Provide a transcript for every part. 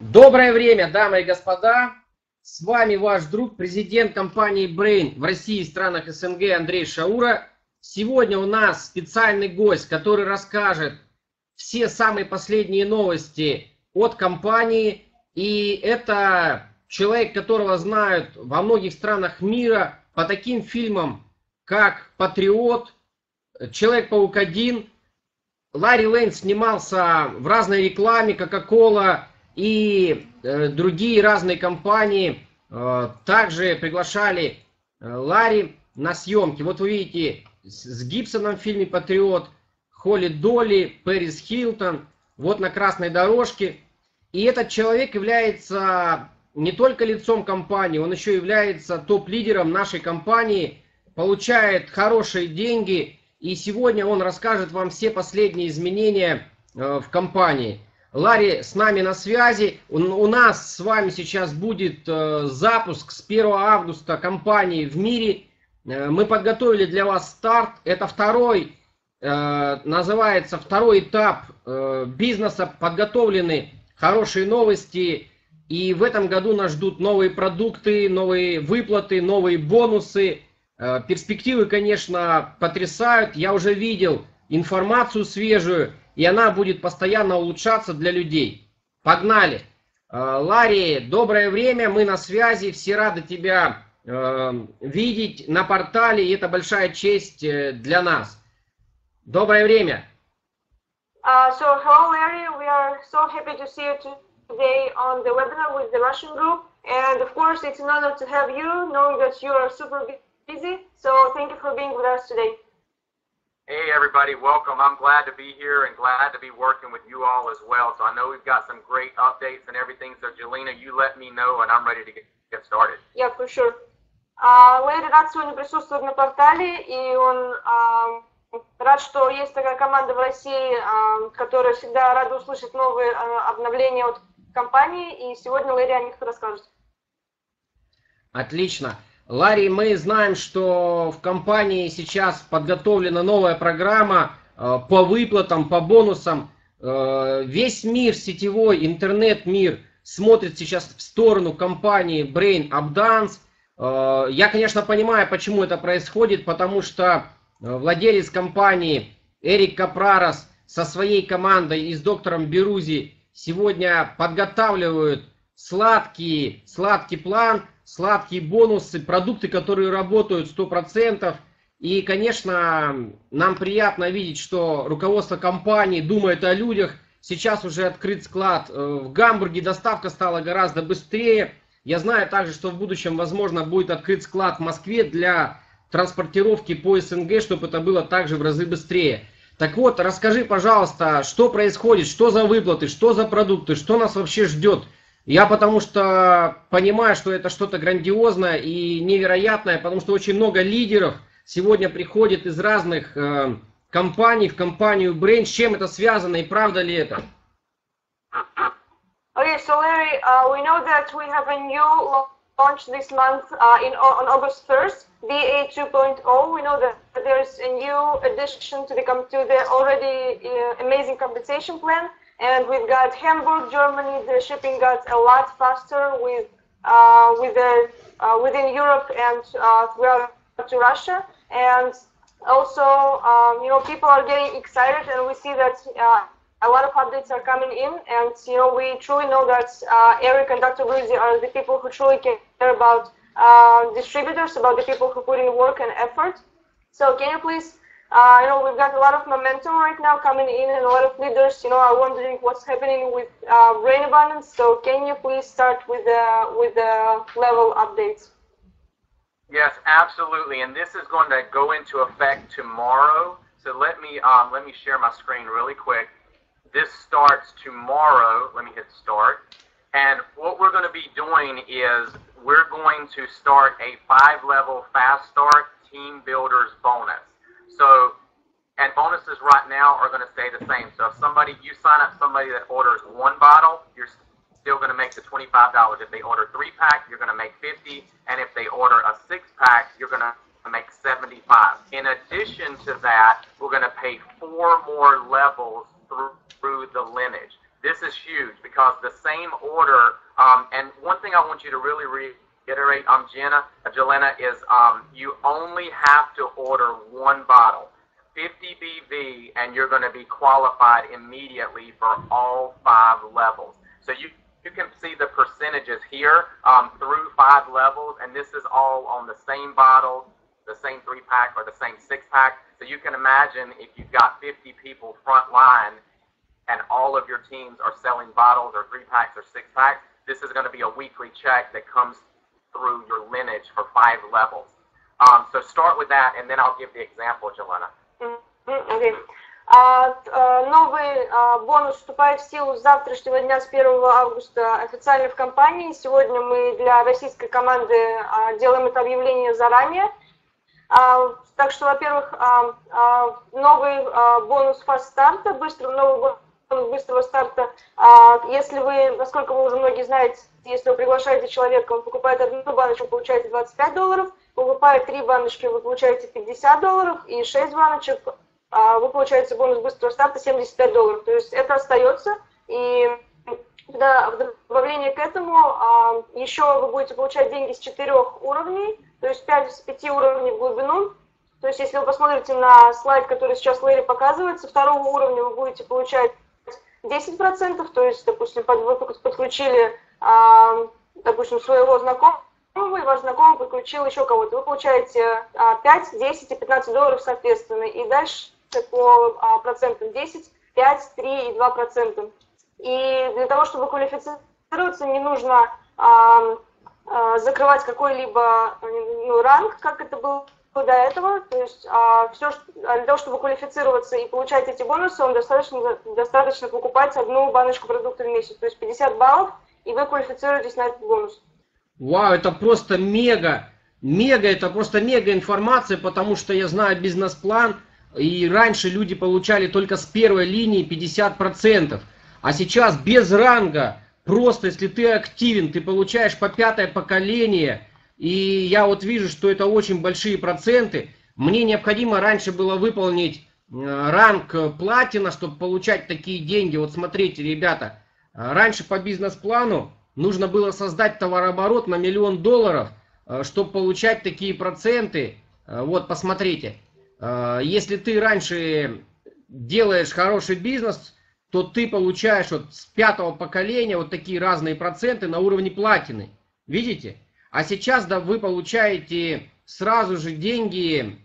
Доброе время, дамы и господа! С вами ваш друг, президент компании Brain в России и странах СНГ Андрей Шаура. Сегодня у нас специальный гость, который расскажет все самые последние новости от компании. И это человек, которого знают во многих странах мира по таким фильмам, как «Патриот», «Человек-паук 1». Ларри Лейн снимался в разной рекламе, Coca-Cola и другие разные компании также приглашали Ларри на съемки. Вот вы видите с Гибсоном в фильме «Патриот», Холли Долли, Пэрис Хилтон, вот на красной дорожке. И этот человек является не только лицом компании, он еще является топ-лидером нашей компании, получает хорошие деньги. И сегодня он расскажет вам все последние изменения в компании. Ларри с нами на связи. У нас с вами сейчас будет запуск с 1 августа компании в мире. Мы подготовили для вас старт. Это называется второй этап бизнеса. Подготовлены хорошие новости. И в этом году нас ждут новые продукты, новые выплаты, новые бонусы. Перспективы, конечно, потрясают. Я уже видел информацию свежую, и она будет постоянно улучшаться для людей. Погнали! Ларри, доброе время, мы на связи, все рады тебя видеть на портале, и это большая честь для нас. Доброе время! So hello Larry, we are so happy to see you today on the webinar with the Russian group, and of course it's an honor to have you, knowing that you are super busy, so thank you for being with us today. Hey everybody, welcome. I'm glad to be here and glad to be working with you all as well. So I know we've got some great updates and everything, so Jelena, you let me know and I'm ready to get started. Yeah, for sure. Лэри рад сегодня присутствовать на портале, и он рад, что есть такая команда в России, которая всегда рада услышать новые обновления от компании, и сегодня Лэри о них расскажет. Отлично. Ларри, мы знаем, что в компании сейчас подготовлена новая программа по выплатам, по бонусам. Весь мир, сетевой интернет-мир смотрит сейчас в сторону компании Brain Updance. Я, конечно, понимаю, почему это происходит, потому что владелец компании Эрик Капрарос со своей командой и с доктором Берузи сегодня подготавливают сладкий план, сладкие бонусы, продукты, которые работают 100%. И, конечно, нам приятно видеть, что руководство компании думает о людях. Сейчас уже открыт склад в Гамбурге, доставка стала гораздо быстрее. Я знаю также, что в будущем, возможно, будет открыт склад в Москве для транспортировки по СНГ, чтобы это было также в разы быстрее. Так вот, расскажи, пожалуйста, что происходит, что за выплаты, что за продукты, что нас вообще ждет. Я потому что понимаю, что это что-то грандиозное и невероятное, потому что очень много лидеров сегодня приходит из разных компаний в компанию Brain. С чем это связано и правда ли это? Okay, so Larry, we know that we have a new launch this month on August 1st, DA 2.0. We know that there's a new addition to the already amazing compensation plan. And we've got Hamburg, Germany. The shipping got a lot faster within Europe and throughout to Russia. And also, people are getting excited, and we see that a lot of updates are coming in. And we truly know that Eric and Dr. Beruzzi are the people who truly care about distributors, about the people who put in work and effort. So can you please? We've got a lot of momentum right now coming in, and a lot of leaders, are wondering what's happening with Brain Abundance. So can you please start with the level updates? Yes, absolutely. And this is going to go into effect tomorrow. So let me share my screen really quick. This starts tomorrow. Let me hit start. And what we're going to be doing is we're going to start a 5-level fast start team builders bonus. So, and bonuses right now are going to stay the same. So if you sign up somebody that orders 1 bottle, you're still going to make the $25. If they order 3-pack, you're going to make $50. And if they order a 6-pack, you're going to make $75. In addition to that, we're going to pay 4 more levels through the lineage. This is huge because the same order, and one thing I want you to really reiterate, Jelena, is you only have to order one bottle, 50 BV, and you're going to be qualified immediately for all 5 levels. So you can see the percentages here through 5 levels, and this is all on the same bottle, the same 3-pack or the same 6-pack. So you can imagine if you've got 50 people front line and all of your teams are selling bottles or 3-packs or 6-packs, this is going to be a weekly check that comes through your lineage for 5 levels. So start with that, and then I'll give the example, Jelena. Okay. Новый бонус вступает в силу с завтрашнего дня, с 1 августа, официально в компании. Сегодня мы для российской команды делаем это объявление заранее. Так что, во-первых, новый бонус фаст-старта, новый бонус быстрого старта. Если вы, насколько вы уже многие знаете, если вы приглашаете человека, он покупает 1 баночку, вы получаете $25, покупает 3 баночки, вы получаете $50, и 6 баночек, вы получаете бонус быстрого старта $75. То есть это остается, и в добавление к этому еще вы будете получать деньги с 4 уровней, то есть 5 уровней в глубину. То есть если вы посмотрите на слайд, который сейчас Лэри показывает, со 2 уровня вы будете получать 10%, то есть, допустим, вы подключили, допустим, своего знакомого, и ваш знакомый подключил еще кого-то. Вы получаете 5, 10 и $15 соответственно. И дальше по процентам 10, 5, 3 и 2%. И для того, чтобы квалифицироваться, не нужно закрывать какой-либо ранг, как это было до этого. То есть для того, чтобы квалифицироваться и получать эти бонусы, вам достаточно покупать 1 баночку продукта в месяц. То есть 50 баллов, и вы квалифицируетесь на этот бонус. Вау, это просто мега информация, потому что я знаю бизнес-план, и раньше люди получали только с первой линии 50%, а сейчас без ранга, просто если ты активен, ты получаешь по 5-е поколение, и я вот вижу, что это очень большие проценты. Мне необходимо раньше было выполнить ранг платина, чтобы получать такие деньги. Вот смотрите, ребята, раньше по бизнес-плану нужно было создать товарооборот на $1 миллион, чтобы получать такие проценты. Вот, посмотрите. Если ты раньше делаешь хороший бизнес, то ты получаешь вот с 5-го поколения вот такие разные проценты на уровне платины. Видите? А сейчас да, вы получаете сразу же деньги.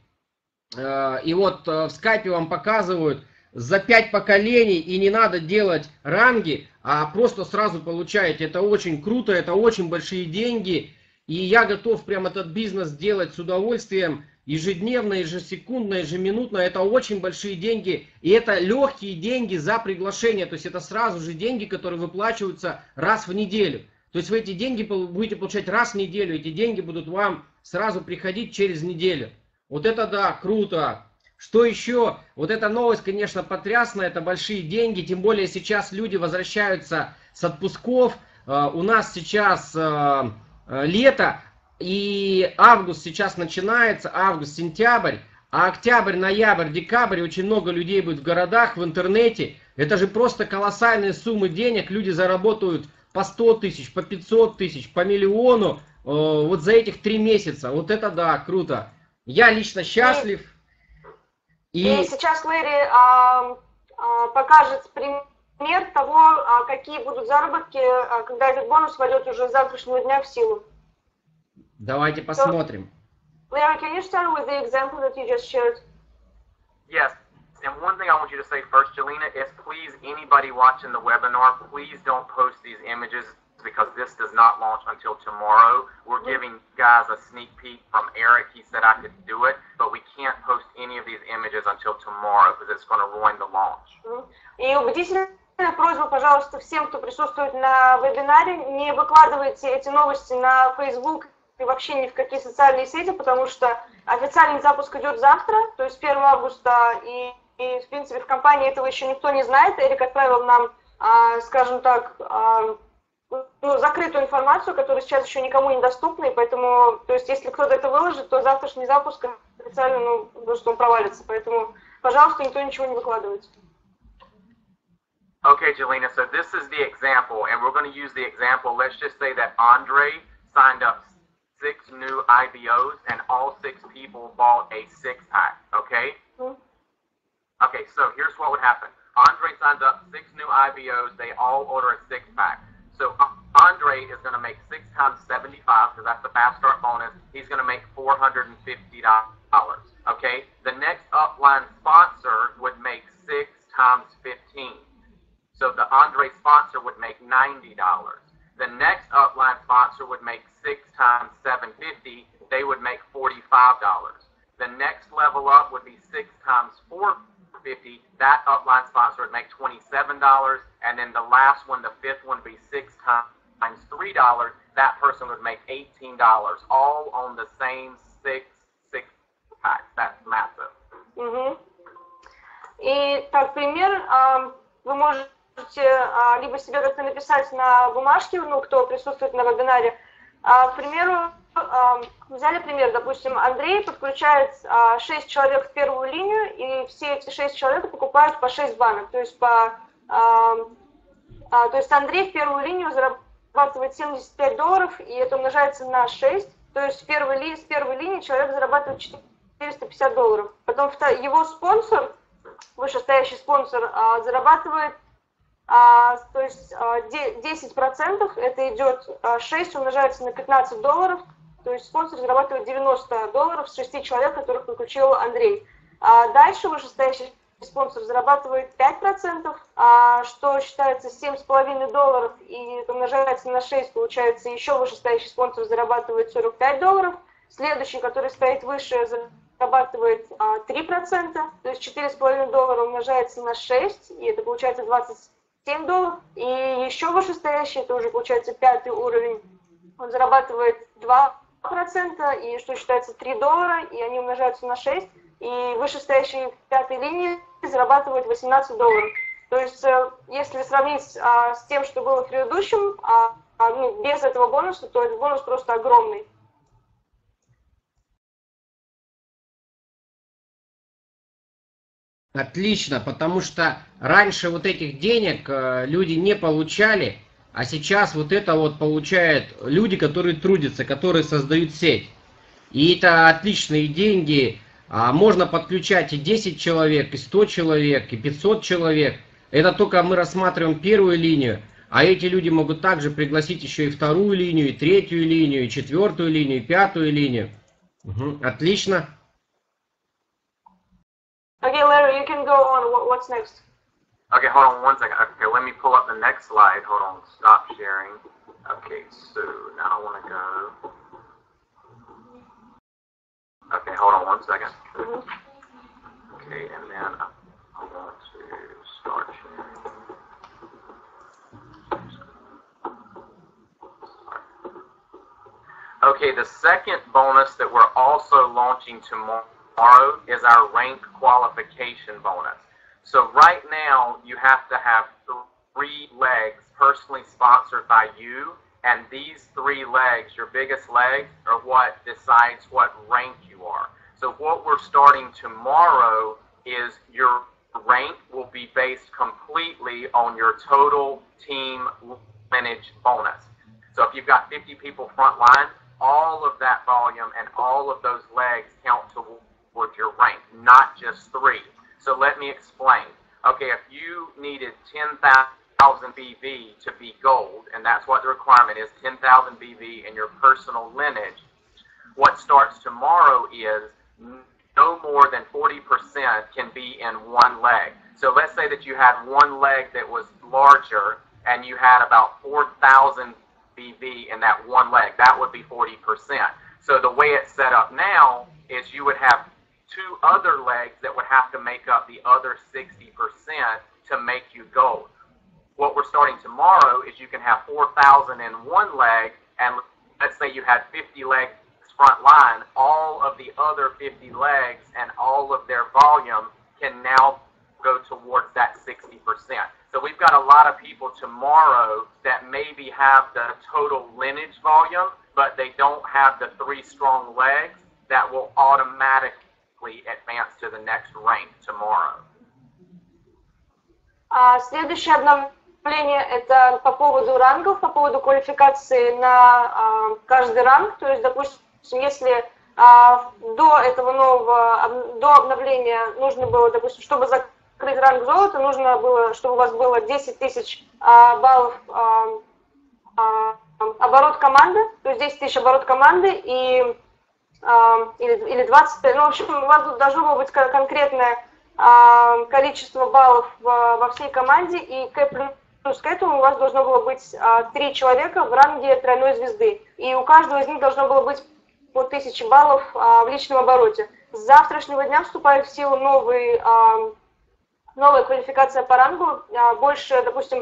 И вот в скайпе вам показывают за 5 поколений, и не надо делать ранги, а просто сразу получаете. Это очень круто, это очень большие деньги. И я готов прям этот бизнес делать с удовольствием. Ежедневно, ежесекундно, ежеминутно. Это очень большие деньги. И это легкие деньги за приглашение. То есть это сразу же деньги, которые выплачиваются раз в неделю. То есть вы эти деньги будете получать раз в неделю. Эти деньги будут вам сразу приходить через неделю. Вот это да, круто. Что еще? Вот эта новость, конечно, потрясная. Это большие деньги. Тем более сейчас люди возвращаются с отпусков. У нас сейчас лето. И август сейчас начинается, август-сентябрь, а октябрь, ноябрь, декабрь, очень много людей будет в городах, в интернете. Это же просто колоссальные суммы денег, люди заработают по 100 тысяч, по 500 тысяч, по миллиону вот за этих 3 месяца. Вот это да, круто. Я лично счастлив. И сейчас Лэри покажет пример того, какие будут заработки, когда этот бонус войдет уже с завтрашнего дня в силу. Давайте посмотрим. Larry, can you start with the example that you just shared? Yes. And one thing I want you to say first, Jelena, is please, anybody watching the webinar, please don't post these images because this does not launch until tomorrow. We're giving guys a sneak peek from Eric. He said I could do it, but we can't post any of these images until tomorrow because it's going to ruin the launch. И убедительная просьба, пожалуйста, всем, кто присутствует на вебинаре, не выкладывайте эти новости на Facebook и вообще ни в какие социальные сети, потому что официальный запуск идет завтра, то есть 1 августа, и в принципе в компании этого еще никто не знает. Эрик отправил нам, скажем так, закрытую информацию, которая сейчас еще никому не доступна, и поэтому, то есть если кто-то это выложит, то завтрашний запуск официально, что он провалится, поэтому, пожалуйста, никто ничего не выкладывает. Okay, Jelena, so this is the example, and we're going to use the example. Let's just say that Andre signed up 6 new IBOs, and all 6 people bought a 6-pack, okay? Okay, so here's what would happen. Andre signs up 6 new IBOs. They all order a 6-pack. So Andre is going to make 6 times 75, because that's the fast start bonus. He's going to make $450, okay? The next upline sponsor would make 6 times 15. So the Andre sponsor would make $90. The next upline sponsor would make 6 times 750. They would make $45. The next level up would be 6 times 450. That upline sponsor would make $27. And then the last one, the 5th one, would be 6 times $3. That person would make $18. All on the same 6 packs. That's massive. И как пример, вы можете либо себе как-то написать на бумажке, ну, кто присутствует на вебинаре. К примеру, взяли пример, допустим, Андрей подключает 6 человек в первую линию, и все эти 6 человек покупают по 6 банок. То есть, то есть Андрей в первую линию зарабатывает $75, и это умножается на 6. То есть с первой линии человек зарабатывает $450. Потом его спонсор, вышестоящий спонсор, зарабатывает, то есть 10%, это идет 6 умножается на $15, то есть спонсор зарабатывает $90 с 6 человек, которых подключил Андрей. Дальше вышестоящий спонсор зарабатывает 5%, что считается $7,5, и это умножается на 6, получается еще вышестоящий спонсор зарабатывает $45. Следующий, который стоит выше, зарабатывает 3%, то есть $4,5 умножается на 6, и это получается $27. И еще вышестоящий, это уже получается 5-й уровень, он зарабатывает 2%, и что считается $3, и они умножаются на 6, и вышестоящий в 5-й линии зарабатывает $18. То есть, если сравнить с тем, что было в предыдущем, без этого бонуса, то этот бонус просто огромный. Отлично, потому что раньше вот этих денег люди не получали, а сейчас вот это вот получают люди, которые трудятся, которые создают сеть. И это отличные деньги. Можно подключать и 10 человек, и 100 человек, и 500 человек. Это только мы рассматриваем первую линию, а эти люди могут также пригласить еще и вторую линию, и третью линию, и четвертую линию, и пятую линию. Отлично. Okay, Larry, you can go on. What's next? Okay, hold on one second. Okay, let me pull up the next slide. Hold on, stop sharing. Okay, so now I want to go. Okay, hold on one second. Okay, and then I want to start sharing. Okay, the second bonus that we're also launching tomorrow is our rank qualification bonus. So right now you have to have 3 legs personally sponsored by you, and these 3 legs, your biggest legs, are what decides what rank you are. So what we're starting tomorrow is your rank will be based completely on your total team lineage bonus. So if you've got 50 people front line, all of that volume and all of those legs count towards your rank, not just 3. So let me explain. Okay, if you needed 10,000 BV to be gold, and that's what the requirement is, 10,000 BV in your personal lineage, what starts tomorrow is no more than 40% can be in one leg. So let's say that you had one leg that was larger and you had about 4,000 BV in that one leg. That would be 40%. So the way it's set up now is you would have 2 other legs that would have to make up the other 60% to make you gold. What we're starting tomorrow is you can have 4,000 in one leg, and let's say you had 50 legs front line, all of the other 50 legs and all of their volume can now go towards that 60%. So we've got a lot of people tomorrow that maybe have the total lineage volume, but they don't have the 3 strong legs that will automatically advance to the next rank tomorrow. Следующее обновление это по поводу рангов, по поводу квалификации на каждый ранг. То есть, допустим, если до обновления нужно было, допустим, чтобы закрыть ранг золота, нужно было, чтобы у вас было 10 тысяч баллов оборот команды, то есть 10 тысяч оборот команды или 25, ну, в общем, у вас должно было быть конкретное количество баллов во всей команде, и плюс к этому у вас должно было быть 3 человека в ранге тройной звезды, и у каждого из них должно было быть по 1000 баллов в личном обороте. С завтрашнего дня вступает в силу новая квалификация по рангу, больше, допустим,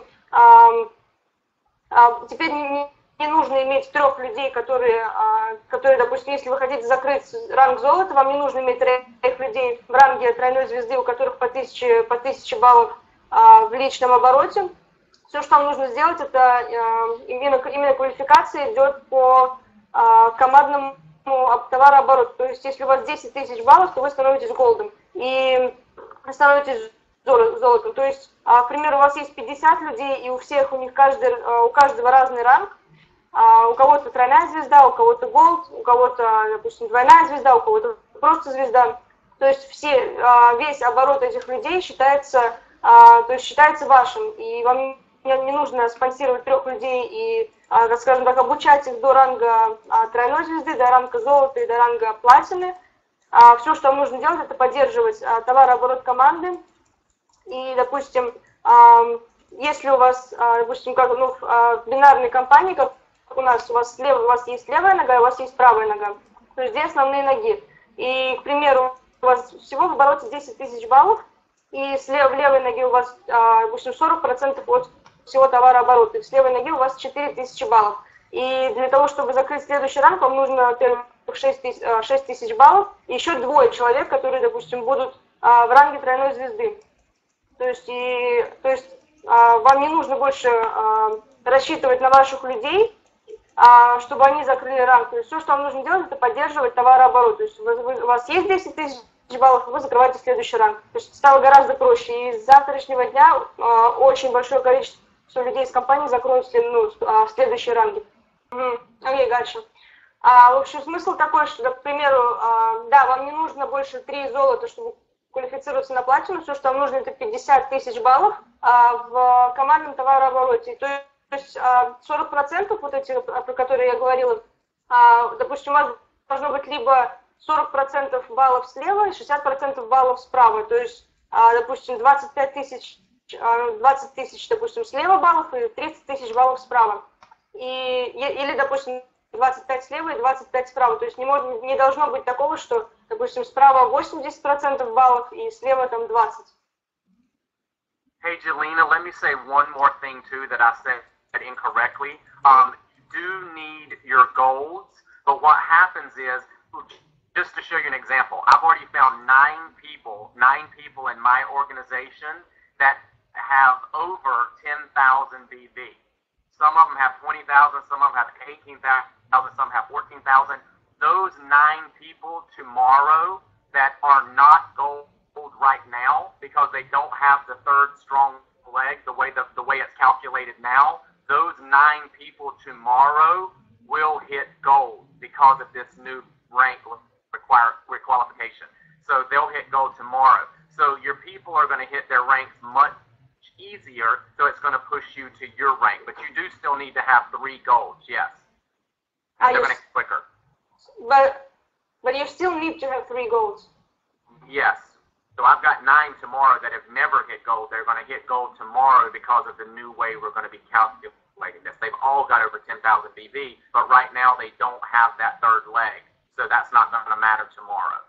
теперь не нужно иметь 3 людей, которые, допустим, если вы хотите закрыть ранг золота, вам не нужно иметь 3 людей в ранге тройной звезды, у которых по 1000 баллов в личном обороте. Все, что вам нужно сделать, это именно квалификация идет по командному товарообороту. То есть, если у вас 10 тысяч баллов, то вы становитесь голдом. И вы становитесь золотом. То есть, к примеру, у вас есть 50 людей, и у каждого разный ранг. У кого-то тройная звезда, у кого-то голд, у кого-то, допустим, двойная звезда, у кого-то просто звезда. То есть весь оборот этих людей считается вашим. И вам не нужно спонсировать 3 людей и, скажем так, обучать их до ранга тройной звезды, до ранга золота и до ранга платины. Все, что вам нужно делать, это поддерживать товарооборот команды. И, допустим, если у вас, допустим, в бинарной компании, как у вас есть левая нога, у вас есть правая нога. То есть 2 основные ноги. И, к примеру, у вас всего в обороте 10 тысяч баллов, и в левой ноге у вас, допустим, 40% от всего товарооборота, и с левой ноги у вас 4000 баллов. И для того, чтобы закрыть следующий ранг, вам нужно, во-первых, 6 тысяч баллов, и еще 2 человек, которые, допустим, будут в ранге тройной звезды. То есть вам не нужно больше рассчитывать на ваших людей, чтобы они закрыли ранг. То есть все, что вам нужно делать, это поддерживать товарооборот. То есть у вас есть 10 тысяч баллов, вы закрываете следующий ранг. То есть стало гораздо проще. И с завтрашнего дня очень большое количество людей из компании закроют следующие ранги. Окей, дальше. В общем, смысл такой, что, к примеру, да, вам не нужно больше 3 золота, чтобы квалифицироваться на платину. Все, что вам нужно, это 50 тысяч баллов в командном товарообороте. То есть 40% вот эти, про которые я говорила, допустим, у вас должно быть либо 40% баллов слева и 60% баллов справа. То есть, допустим, 20 тысяч, допустим, слева баллов и 30 тысяч баллов справа. Или, допустим, 25 слева и 25 справа. То есть не должно быть такого, что, допустим, справа 80% баллов и слева там 20%. Hey, Jelena, let me say one more thing, too, that I said incorrectly. You do need your goals, but what happens is, just to show you an example, I've already found 9 people in my organization that have over 10,000 BV. Some of them have 20,000, some of them have 18,000, some have 14,000. Those 9 people tomorrow that are not gold right now because they don't have the 3rd strong leg the way it's calculated now, those 9 people tomorrow will hit gold because of this new rank requalification. So they'll hit gold tomorrow. So your people are going to hit their ranks much easier, so it's going to push you to your rank. But you do still need to have 3 golds, yes. They're going to get quicker. But you still need to have 3 golds. Yes. So I've got 9 tomorrow that have never hit gold. They're going to hit gold tomorrow because of the new way we're going to be calculating this. They've all got over 10,000 BV, but right now they don't have that 3rd leg. So that's not going to matter tomorrow.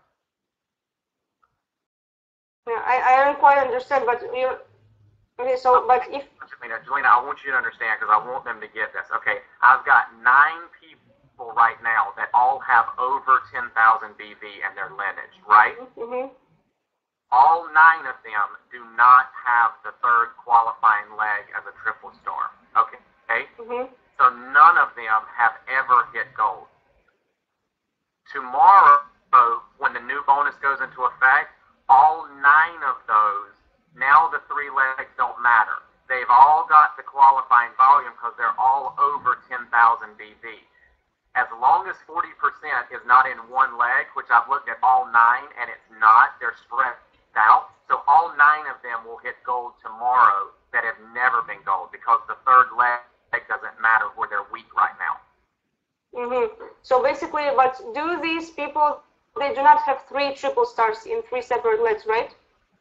Yeah, I don't quite understand, but you... Okay, so, but if... Jelena, I want you to understand because I want them to get this. Okay, I've got 9 people right now that all have over 10,000 BV in their lineage, right? Mm-hmm. All 9 of them do not have the 3rd qualifying leg as a triple star. Okay? Mm-hmm. So none of them have ever hit gold. Tomorrow, when the new bonus goes into effect, all 9 of those, now the 3 legs don't don't matter. They've all got the qualifying volume because they're all over 10,000 BV. As long as 40% is not in one leg, which I've looked at all 9 and it's not, they're spread out. So all 9 of them will hit gold tomorrow that have never been gold because the third leg doesn't matter where they're weak right now. So basically, but do these people, they do not have 3 triple stars in 3 separate legs, right?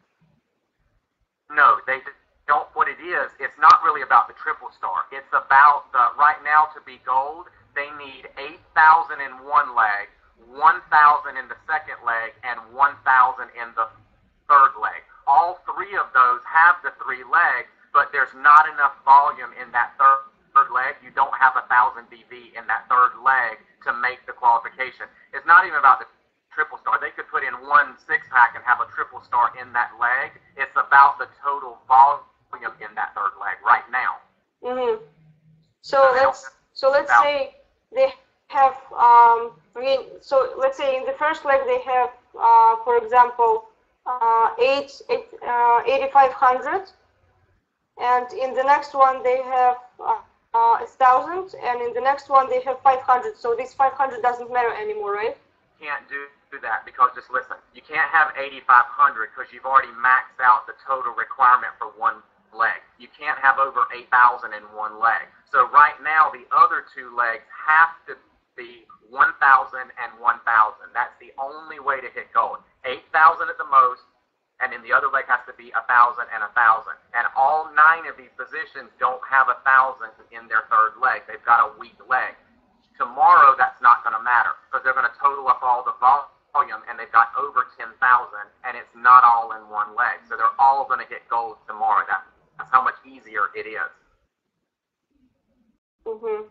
No, they don't. What it is, it's not really about the triple star. It's about the, right now to be gold, they need 8,000 in one leg, 1,000 in the second leg, and 1,000 in the third leg. All 3 of those have the 3 legs, but there's not enough volume in that third leg. You don't have 1,000 BV in that third leg to make the qualification. It's not even about the triple star. They could put in 1 6-pack and have a triple star in that leg. It's about the total volume in that third leg right now. So let's say they have so let's say in the first leg they have for example 8,500, and in the next one they have 1,000, and in the next one they have 500. So this 500 doesn't matter anymore, right? Can't do that because, just listen, you can't have 8,500 because you've already maxed out the total requirement for one leg. You can't have over 8,000 in one leg. So right now the other 2 legs have to be 1,000 and 1,000. That's the only way to hit gold. 8,000 at the most, and then the other leg has to be 1,000 and 1,000. And all 9 of these positions don't have 1,000 in their third leg. They've got a weak leg. Tomorrow, that's not going to matter because they're going to total up all the volume, and they've got over 10,000, and it's not all in one leg. So they're all going to hit gold tomorrow. That's how much easier it is. В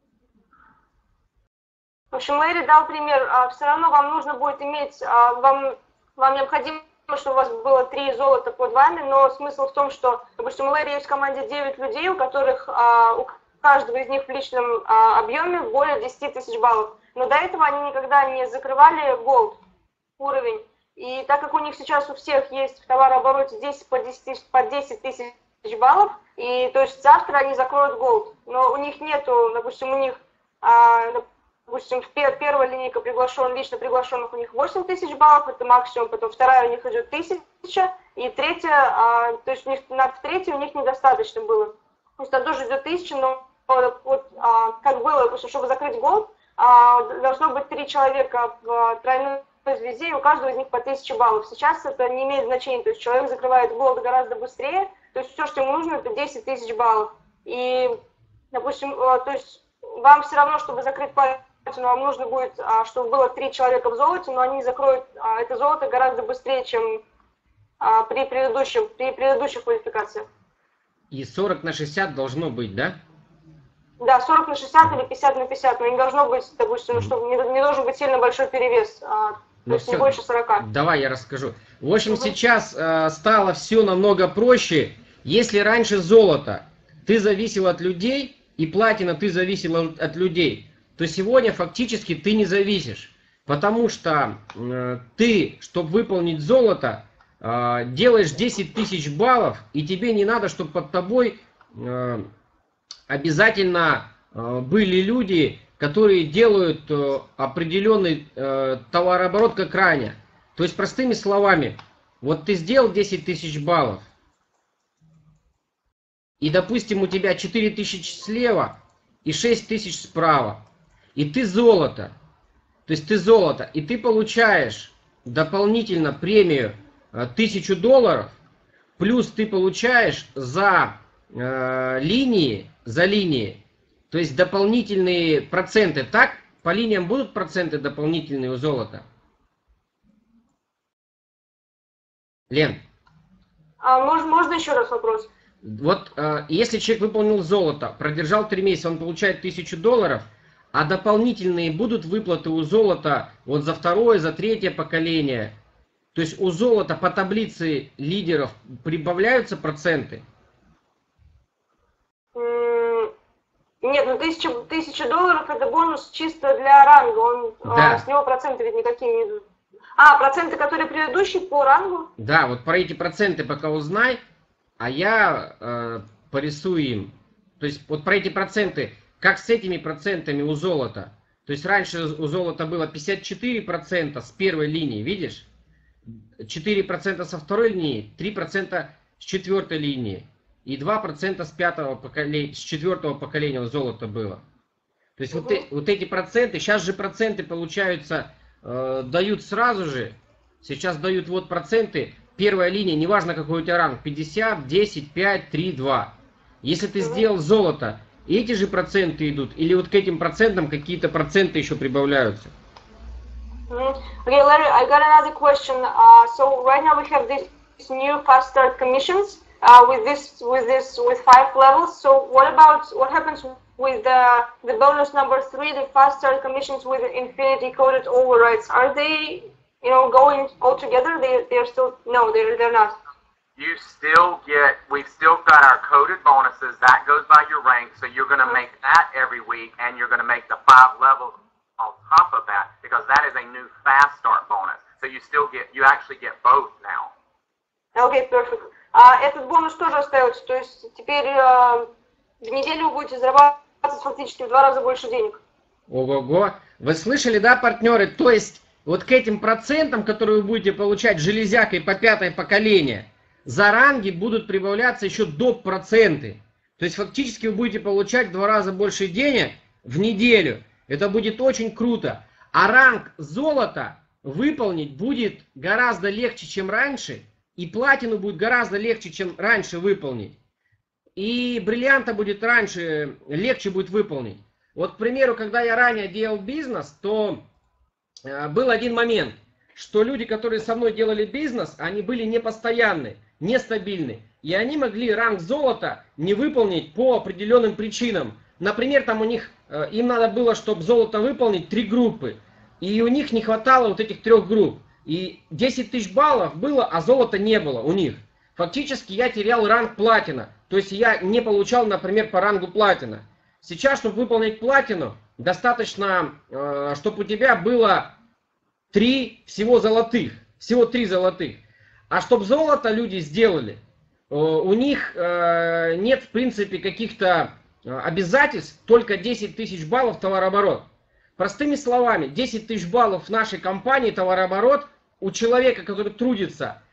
общем, Лэри дал пример. Все равно вам нужно будет иметь, вам необходимо, чтобы у вас было 3 золота под вами, но смысл в том, что, допустим, у Лэри есть в команде 9 людей, у которых у каждого из них в личном объеме более 10 тысяч баллов. Но до этого они никогда не закрывали голд уровень. И так как у них сейчас у всех есть в товарообороте 10 по 10 тысяч баллов, и то есть завтра они закроют голд. Но у них нету, допустим, у них, допустим, первая линейка лично приглашенных у них 8 тысяч баллов, это максимум, потом вторая у них идет 1000, и третья, то есть в третьей у них недостаточно было. То есть там тоже идет 1000, но вот как было, чтобы закрыть голд, должно быть 3 человека в тройной звезде, и у каждого из них по 1000 баллов. Сейчас это не имеет значения, то есть человек закрывает голд гораздо быстрее, то есть все, что ему нужно, это 10 тысяч баллов. И, допустим, то есть вам все равно, чтобы закрыть платину, вам нужно будет, чтобы было 3 человека в золоте, но они закроют это золото гораздо быстрее, чем при предыдущих квалификациях. И 40 на 60 должно быть, да? Да, 40 на 60 или 50 на 50, но не должно быть, допустим, чтобы не должен быть сильно большой перевес, то есть не больше 40. Давай я расскажу. В общем, сейчас стало все намного проще. Если раньше золото ты зависел от людей, и платина ты зависел от людей, то сегодня фактически ты не зависишь. Потому что ты, чтобы выполнить золото, делаешь 10 тысяч баллов, и тебе не надо, чтобы под тобой обязательно были люди, которые делают определенный товарооборот как ранее. То есть, простыми словами, вот ты сделал 10 тысяч баллов, и, допустим, у тебя 4000 слева и 6000 справа, и ты золото. То есть ты золото, и ты получаешь дополнительно премию $1000, плюс ты получаешь за линии, то есть дополнительные проценты. Так, по линиям будут проценты дополнительные у золота? Лен? Можно еще раз вопрос? Вот если человек выполнил золото, продержал 3 месяца, он получает $1000, а дополнительные будут выплаты у золота вот за 2-е, за 3-е поколение. То есть у золота по таблице лидеров прибавляются проценты? Нет, ну $1000 это бонус чисто для ранга, да. С него проценты ведь никакие не идут. Проценты, которые предыдущие по рангу? Да, вот про эти проценты пока узнай. а я порисую им. То есть вот про эти проценты, как с этими процентами у золота. То есть раньше у золота было 54% с первой линии, видишь? 4% со второй линии, 3% с четвертой линии. И 2% с пятого поколения, с четвертого поколения у золота было. То есть вот эти проценты, сейчас же проценты получаются, дают сразу же. Сейчас дают вот проценты. Первая линия, неважно какой у тебя ранг, 50, 10, 5, 3, 2. Если ты сделал золото, эти же проценты идут, или вот к этим процентам какие-то проценты еще прибавляются? Okay, Larry, I got another question. So right now we have this new fast start commissions with 5 levels. So what happens with the bonus number 3, the fast start commissions with infinity coded overrides? Are they, going all together? They're still, no, they're not. You still get, we've still got our coded bonuses. That goes by your rank, so you're going to make that every week, and you're going to make the 5 levels on top of that, because that is a new fast start bonus. So you actually get both now. Okay, perfect. Этот бонус тоже остается, то есть теперь в неделю вы будете зарабатывать фактически в 2 раза больше денег. Ого-го. Вы слышали, да, партнеры? То есть вот к этим процентам, которые вы будете получать железякой по 5-е поколение, за ранги будут прибавляться еще доп. Проценты. То есть фактически вы будете получать в 2 раза больше денег в неделю. Это будет очень круто. А ранг золота выполнить будет гораздо легче, чем раньше. И платину будет гораздо легче, чем раньше выполнить. И бриллианта будет легче будет выполнить. Вот, к примеру, когда я ранее делал бизнес, то был один момент, что люди, которые со мной делали бизнес, они были непостоянны, нестабильны. И они могли ранг золота не выполнить по определенным причинам. Например, там им надо было, чтобы золото выполнить 3 группы. И у них не хватало вот этих 3 групп. И 10 тысяч баллов было, а золота не было у них. Фактически я терял ранг платина. То есть я не получал, например, по рангу платина. Сейчас, чтобы выполнить платину, достаточно, чтобы у тебя было 3 всего золотых. Всего 3 золотых. А чтобы золото люди сделали, у них нет, в принципе, каких-то обязательств, только 10 тысяч баллов товарооборот. Простыми словами, 10 тысяч баллов в нашей компании товарооборот у человека, который трудится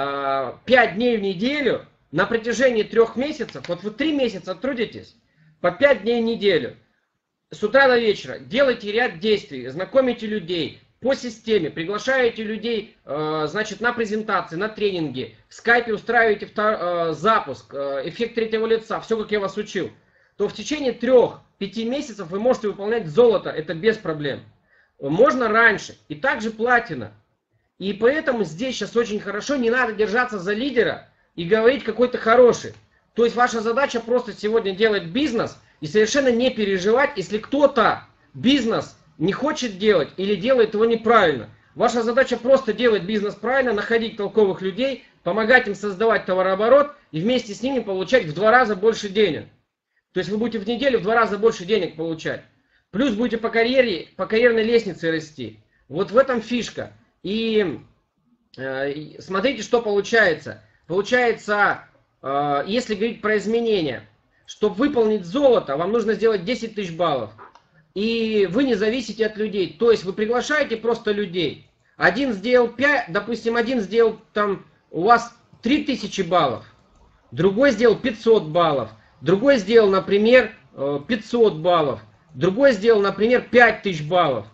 5 дней в неделю на протяжении 3 месяцев. Вот вы 3 месяца трудитесь по 5 дней в неделю. С утра до вечера делайте ряд действий, знакомите людей по системе, приглашаете людей, значит, на презентации, на тренинги, в скайпе устраиваете запуск, эффект третьего лица, все, как я вас учил. То в течение 3-5 месяцев вы можете выполнять золото, это без проблем. Можно раньше, и также платина. И поэтому здесь сейчас очень хорошо, не надо держаться за лидера и говорить какой-то хороший. То есть ваша задача просто сегодня делать бизнес и совершенно не переживать, если кто-то бизнес не хочет делать или делает его неправильно. Ваша задача просто делать бизнес правильно, находить толковых людей, помогать им создавать товарооборот и вместе с ними получать в 2 раза больше денег. То есть вы будете в неделю в 2 раза больше денег получать. Плюс будете по карьерной лестнице расти. Вот в этом фишка. И смотрите, что получается. Получается, если говорить про изменения, чтобы выполнить золото, вам нужно сделать 10 тысяч баллов. И вы не зависите от людей. То есть вы приглашаете просто людей. Один сделал 5, допустим, один сделал там у вас 3000 баллов. Другой сделал 500 баллов. Другой сделал, например, 500 баллов. Другой сделал, например, 5000 баллов.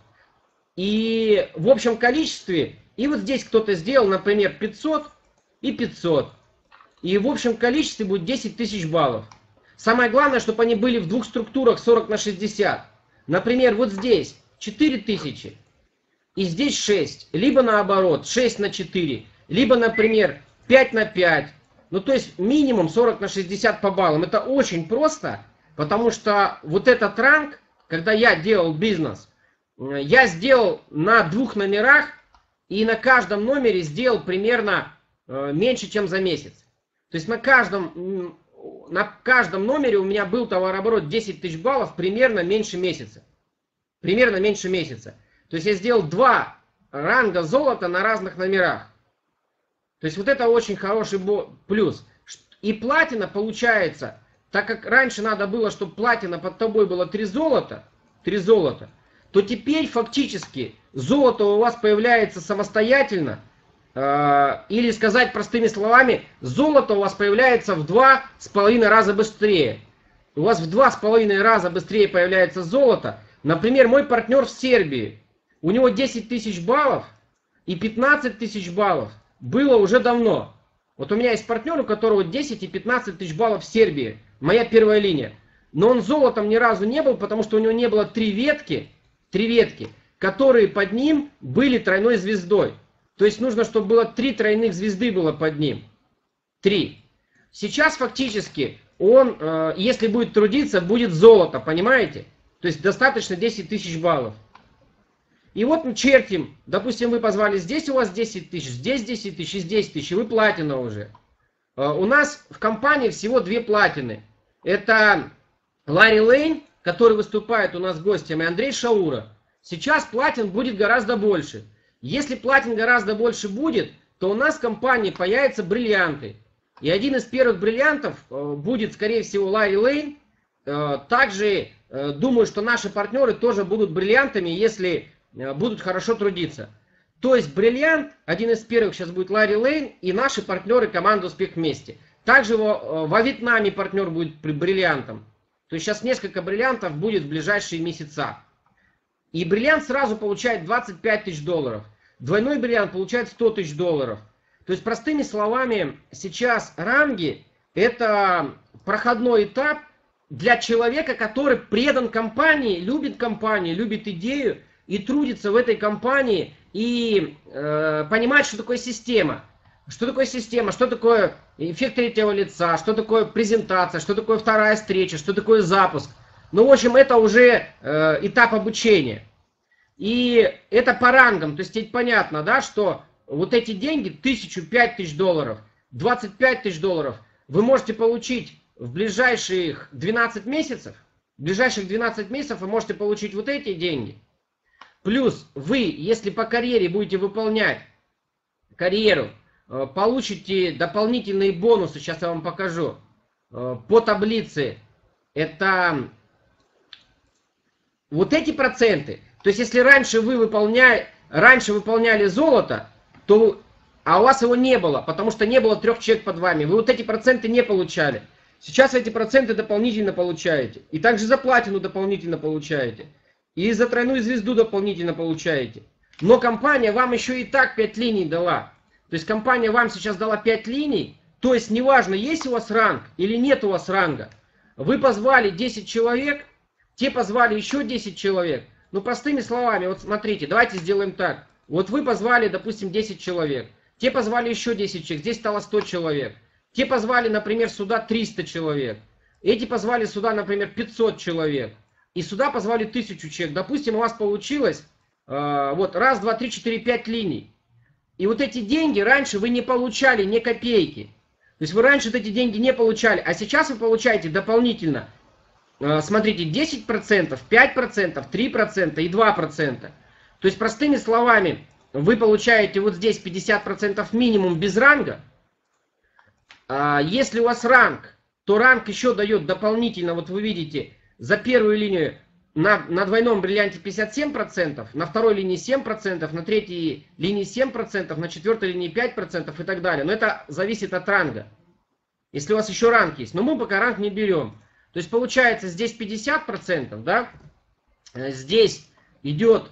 И в общем количестве, и вот здесь кто-то сделал, например, 500 и 500. И в общем количестве будет 10 тысяч баллов. Самое главное, чтобы они были в 2 структурах 40 на 60. Например, вот здесь 4000 и здесь 6. Либо наоборот, 6 на 4. Либо, например, 5 на 5. Ну, то есть минимум 40 на 60 по баллам. Это очень просто, потому что вот этот ранг, когда я делал бизнес, я сделал на 2 номерах и на каждом номере сделал примерно меньше, чем за месяц. То есть на каждом номере у меня был товарооборот 10 тысяч баллов примерно меньше месяца. Примерно меньше месяца. То есть я сделал 2 ранга золота на разных номерах. То есть вот это очень хороший плюс. И платина получается, так как раньше надо было, чтобы платина под тобой было 3 золота, то теперь фактически золото у вас появляется самостоятельно, или сказать простыми словами, золото у вас появляется в 2,5 раза быстрее. У вас в 2,5 раза быстрее появляется золото. Например, мой партнер в Сербии, у него 10 тысяч баллов и 15 тысяч баллов было уже давно. Вот у меня есть партнер, у которого 10 и 15 тысяч баллов в Сербии, моя первая линия. Но он золотом ни разу не был, потому что у него не было 3 ветки, которые под ним были тройной звездой. То есть нужно, чтобы было 3 тройных звезды было под ним. 3. Сейчас фактически он, если будет трудиться, будет золото, понимаете? То есть достаточно 10 тысяч баллов. И вот мы чертим, допустим, вы позвали, здесь у вас 10 тысяч, здесь 10 тысяч, здесь 10 тысяч, и вы платина уже. У нас в компании всего 2 платины. Это Ларри Лейн, который выступает у нас гостем, и Андрей Шаура. Сейчас платин будет гораздо больше. Если платин гораздо больше будет, то у нас в компании появятся бриллианты. И один из первых бриллиантов будет, скорее всего, Ларри Лейн. Также думаю, что наши партнеры тоже будут бриллиантами, если будут хорошо трудиться. То есть бриллиант, один из первых сейчас будет Ларри Лейн, и наши партнеры команды «Успех вместе». Также во Вьетнаме партнер будет бриллиантом. То есть сейчас несколько бриллиантов будет в ближайшие месяца. И бриллиант сразу получает 25 тысяч долларов. Двойной бриллиант получает 100 тысяч долларов. То есть простыми словами, сейчас ранги это проходной этап для человека, который предан компании, любит идею и трудится в этой компании и понимает, что такое система. Что такое система, что такое эффект третьего лица, что такое презентация, что такое вторая встреча, что такое запуск. Ну, в общем, это уже этап обучения. И это по рангам. То есть ведь понятно, да, что вот эти деньги, 1000, 5000 долларов, 25 тысяч долларов, вы можете получить в ближайших 12 месяцев. В ближайших 12 месяцев вы можете получить вот эти деньги. Плюс вы, если по карьере будете выполнять карьеру, получите дополнительные бонусы, сейчас я вам покажу, по таблице. Это вот эти проценты. То есть если раньше вы выполняли золото, а у вас его не было, потому что не было 3 человек под вами, вы вот эти проценты не получали. Сейчас эти проценты дополнительно получаете. И также за платину дополнительно получаете. И за тройную звезду дополнительно получаете. Но компания вам еще и так 5 линий дала. То есть компания вам сейчас дала 5 линий. То есть неважно, есть у вас ранг или нет у вас ранга. Вы позвали 10 человек, те позвали еще 10 человек. Ну простыми словами, вот смотрите, давайте сделаем так. Вот вы позвали, допустим, 10 человек. Те позвали еще 10 человек, здесь стало 100 человек. Те позвали, например, сюда 300 человек. Эти позвали сюда, например, 500 человек. И сюда позвали 1000 человек. Допустим, у вас получилось вот 1, 2, 3, 4, 5 линий. И вот эти деньги раньше вы не получали ни копейки. То есть вы раньше вот эти деньги не получали. А сейчас вы получаете дополнительно, смотрите, 10%, 5%, 3% и 2%. То есть простыми словами, вы получаете вот здесь 50% минимум без ранга. Если у вас ранг, то ранг еще дает дополнительно, вот вы видите, за первую линию на двойном бриллианте 57%, на второй линии 7%, на третьей линии 7%, на четвертой линии 5% и так далее. Но это зависит от ранга. Если у вас еще ранг есть. Но мы пока ранг не берем. То есть получается здесь 50%, да? Здесь идет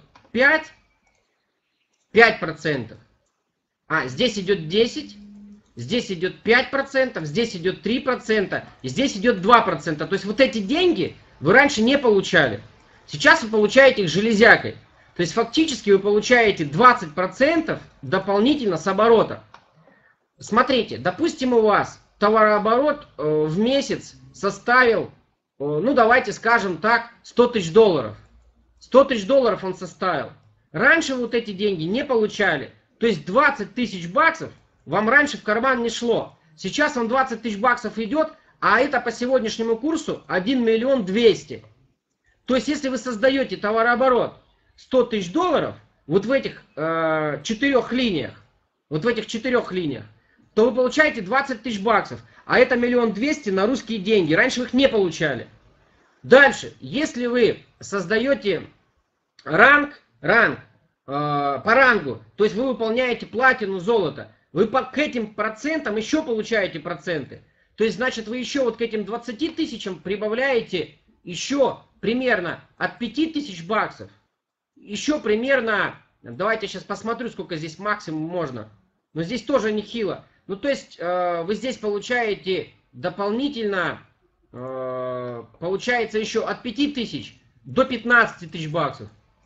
5%. Здесь идет 10%. Здесь идет 5%, здесь идет 3%, и здесь идет 2%. То есть вот эти деньги вы раньше не получали. Сейчас вы получаете их железякой. То есть фактически вы получаете 20% дополнительно с оборота. Смотрите, допустим, у вас товарооборот в месяц составил, ну давайте скажем так, 100 тысяч долларов. 100 тысяч долларов он составил. Раньше вот эти деньги не получали. То есть 20 тысяч баксов вам раньше в карман не шло. Сейчас вам 20 тысяч баксов идет, а это по сегодняшнему курсу 1 200 000. То есть если вы создаете товарооборот 100 тысяч долларов, вот в этих 4 линиях, то вы получаете 20 тысяч баксов. А это 1 200 000 на русские деньги. Раньше вы их не получали. Дальше, если вы создаете ранг по рангу, то есть вы выполняете платину, золото, вы к этим процентам еще получаете проценты. То есть, значит, вы еще вот к этим 20 тысячам прибавляете еще примерно от 5 тысяч баксов. Еще примерно, давайте я сейчас посмотрю, сколько здесь максимум можно. Но здесь тоже нехило. Ну, то есть, вы здесь получаете дополнительно, получается еще от 5 тысяч до 15 тысяч баксов.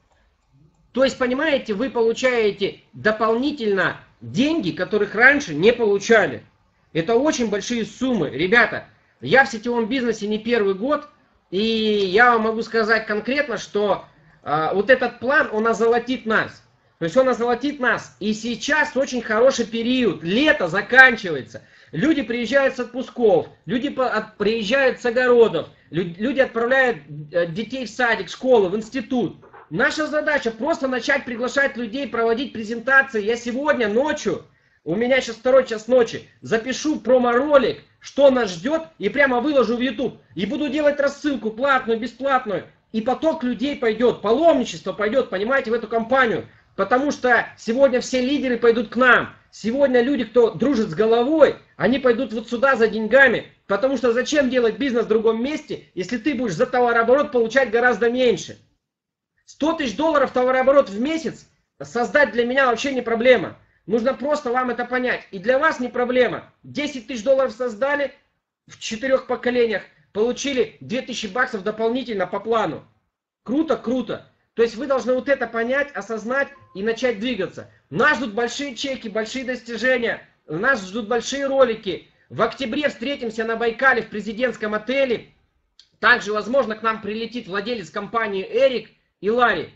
То есть, понимаете, вы получаете дополнительно деньги, которых раньше не получали. Это очень большие суммы. Ребята, я в сетевом бизнесе не первый год, и я вам могу сказать конкретно, что вот этот план, он озолотит нас. То есть он озолотит нас. И сейчас очень хороший период. Лето заканчивается. Люди приезжают с отпусков, люди приезжают с огородов, люди отправляют детей в садик, в школу, в институт. Наша задача просто начать приглашать людей, проводить презентации. Я сегодня ночью, у меня сейчас 2 час ночи, запишу промо-ролик, что нас ждет, и прямо выложу в YouTube. И буду делать рассылку платную, бесплатную. И поток людей пойдет, паломничество пойдет, понимаете, в эту компанию. Потому что сегодня все лидеры пойдут к нам. Сегодня люди, кто дружит с головой, они пойдут вот сюда за деньгами. Потому что зачем делать бизнес в другом месте, если ты будешь за товарооборот получать гораздо меньше. 100 тысяч долларов товарооборот в месяц создать для меня вообще не проблема. Нужно просто вам это понять. И для вас не проблема. 10 тысяч долларов создали в 4 поколениях, получили 2000 баксов дополнительно по плану. Круто, круто. То есть вы должны вот это понять, осознать и начать двигаться. Нас ждут большие чеки, большие достижения. Нас ждут большие ролики. В октябре встретимся на Байкале в президентском отеле. Также, возможно, к нам прилетит владелец компании Эрик и Ларри.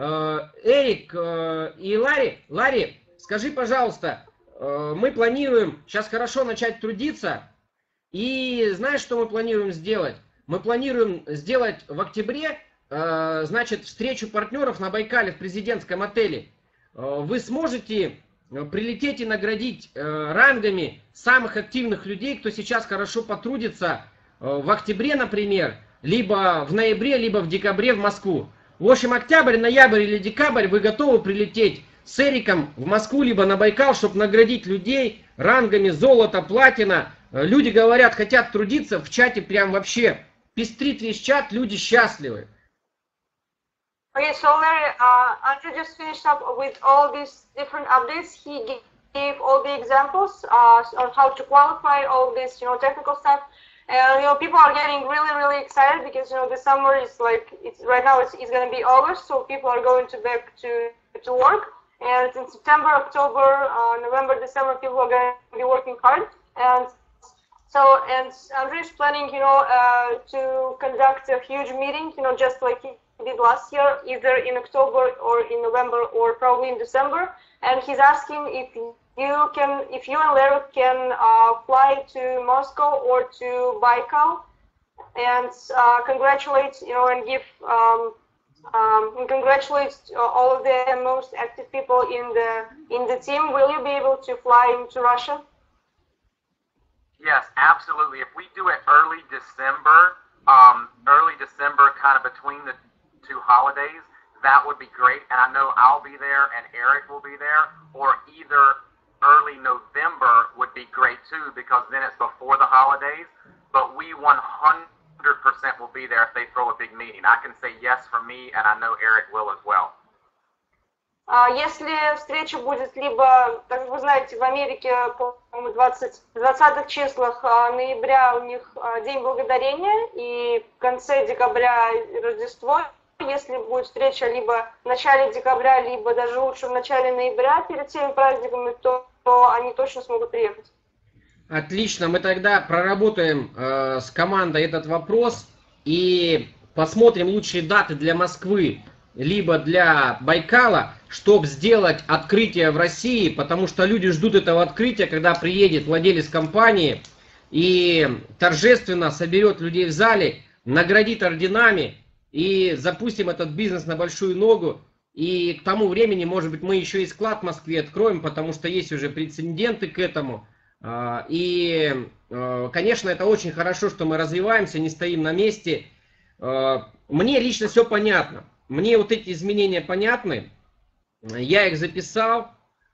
Эрик и Ларри, скажи, пожалуйста, мы планируем сейчас хорошо начать трудиться. И знаешь, что мы планируем сделать? Мы планируем сделать в октябре, значит, встречу партнеров на Байкале в президентском отеле. Вы сможете прилететь и наградить рангами самых активных людей, кто сейчас хорошо потрудится в октябре, например, либо в ноябре, либо в декабре в Москву. В общем, октябрь, ноябрь или декабрь вы готовы прилететь с Эриком в Москву, либо на Байкал, чтобы наградить людей рангами золото, платина. Люди говорят, хотят трудиться, в чате прям вообще пестрит весь чат, люди счастливы. Okay, so Larry, Andrew just finished up with all these different updates. He gave all the examples on how to qualify all this, technical stuff. And people are getting really, really excited because the summer is like right now. It's going to be August, so people are going back to work. And in September, October, November, December, people are going to be working hard. And Andrew is planning, to conduct a huge meeting, just like he did last year, either in October or in November or probably in December. And he's asking if you and Larry can fly to Moscow or to Baikal and congratulate, and give and congratulate all of the most active people in the team. Will you be able to fly into Russia? Yes, absolutely. If we do it early December, kind of between the 2 holidays, that would be great. And I know I'll be there and Eric will be there, or either early November would be great too, because then it's before the holidays. But we 100% will be there if they throw a big meeting. I can say yes for me, and I know Eric will as well. Если встреча будет либо, как вы знаете, в Америке, по-моему, в 20-х числах ноября у них День Благодарения, и в конце декабря Рождество. Если будет встреча либо в начале декабря, либо даже лучше в начале ноября перед теми праздниками, то они точно смогут приехать. Отлично, мы тогда проработаем с командой этот вопрос и посмотрим лучшие даты для Москвы, либо для Байкала, чтобы сделать открытие в России, потому что люди ждут этого открытия, когда приедет владелец компании и торжественно соберет людей в зале, наградит орденами и запустим этот бизнес на большую ногу. И к тому времени, может быть, мы еще и склад в Москве откроем, потому что есть уже прецеденты к этому. И, конечно, это очень хорошо, что мы развиваемся, не стоим на месте. Мне лично все понятно. Мне вот эти изменения понятны. Я их записал.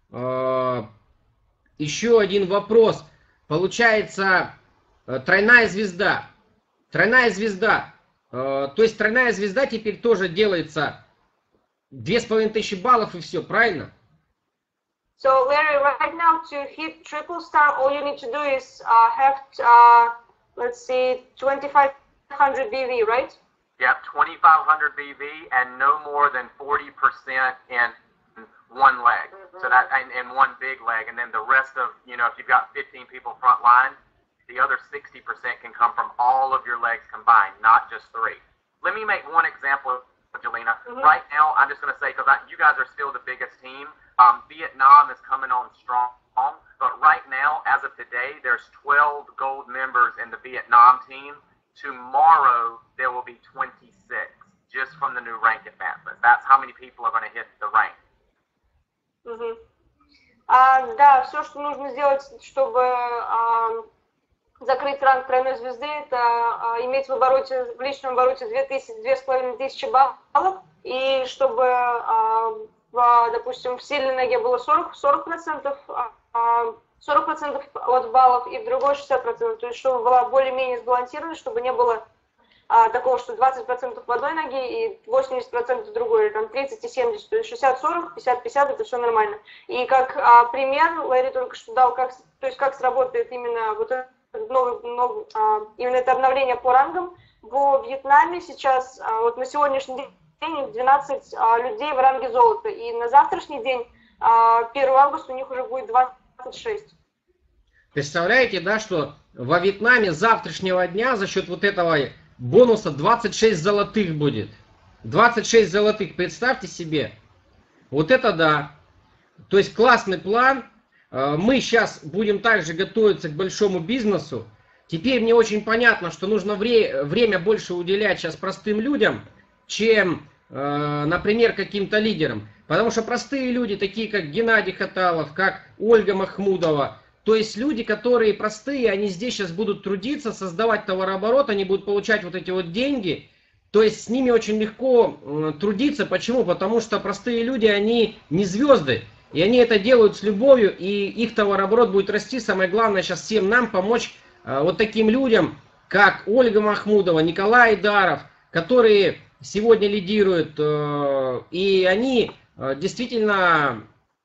Еще один вопрос. Получается, тройная звезда. Тройная звезда. То есть тройная звезда теперь тоже делается 2500 баллов и все, правильно? So Larry, right now to hit triple star, all you need to do is have, let's see, 2500 BV, right? Yep, 2500 BV and no more than 40% in one leg. So that in one big leg, and then the rest of, you know, if you've got 15 people front line, the other 60% can come from all of your legs combined, not just 3. Let me make one example, Jelena. Right now, I'm just going to say, because you guys are still the biggest team, Vietnam is coming on strong, but right now, as of today, there's 12 gold members in the Vietnam team. Tomorrow, there will be 26, just from the new rank advancements. That's how many people are going to hit the rank. Да, все, что нужно сделать, чтобы закрыть ранг тройной звезды, это иметь в личном обороте 2500 баллов, и чтобы, допустим, в сильной ноге было 40% от баллов, и в другой 60%, то есть чтобы была более-менее сбалансирована, чтобы не было такого, что 20% в одной ноге и 80% в другой, или там 30 и 70, то есть 60-40, 50-50, это все нормально. И как пример, Лэри только что дал, как сработает именно вот этот именно это обновление по рангам. Во Вьетнаме сейчас, вот на сегодняшний день 12 людей в ранге золота, и на завтрашний день, 1 августа, у них уже будет 26. Представляете, да, что во Вьетнаме с завтрашнего дня за счет вот этого бонуса 26 золотых будет. 26 золотых, представьте себе. Вот это да. То есть классный план. Мы сейчас будем также готовиться к большому бизнесу. Теперь мне очень понятно, что нужно время больше уделять сейчас простым людям, чем, например, каким-то лидерам. Потому что простые люди, такие как Геннадий Хаталов, как Ольга Махмудова, то есть люди, которые простые, они здесь сейчас будут трудиться, создавать товарооборот, они будут получать вот эти вот деньги. То есть с ними очень легко трудиться. Почему? Потому что простые люди, они не звезды. И они это делают с любовью, и их товарооборот будет расти. Самое главное сейчас всем нам помочь вот таким людям, как Ольга Махмудова, Николай Айдаров, которые сегодня лидируют. И они действительно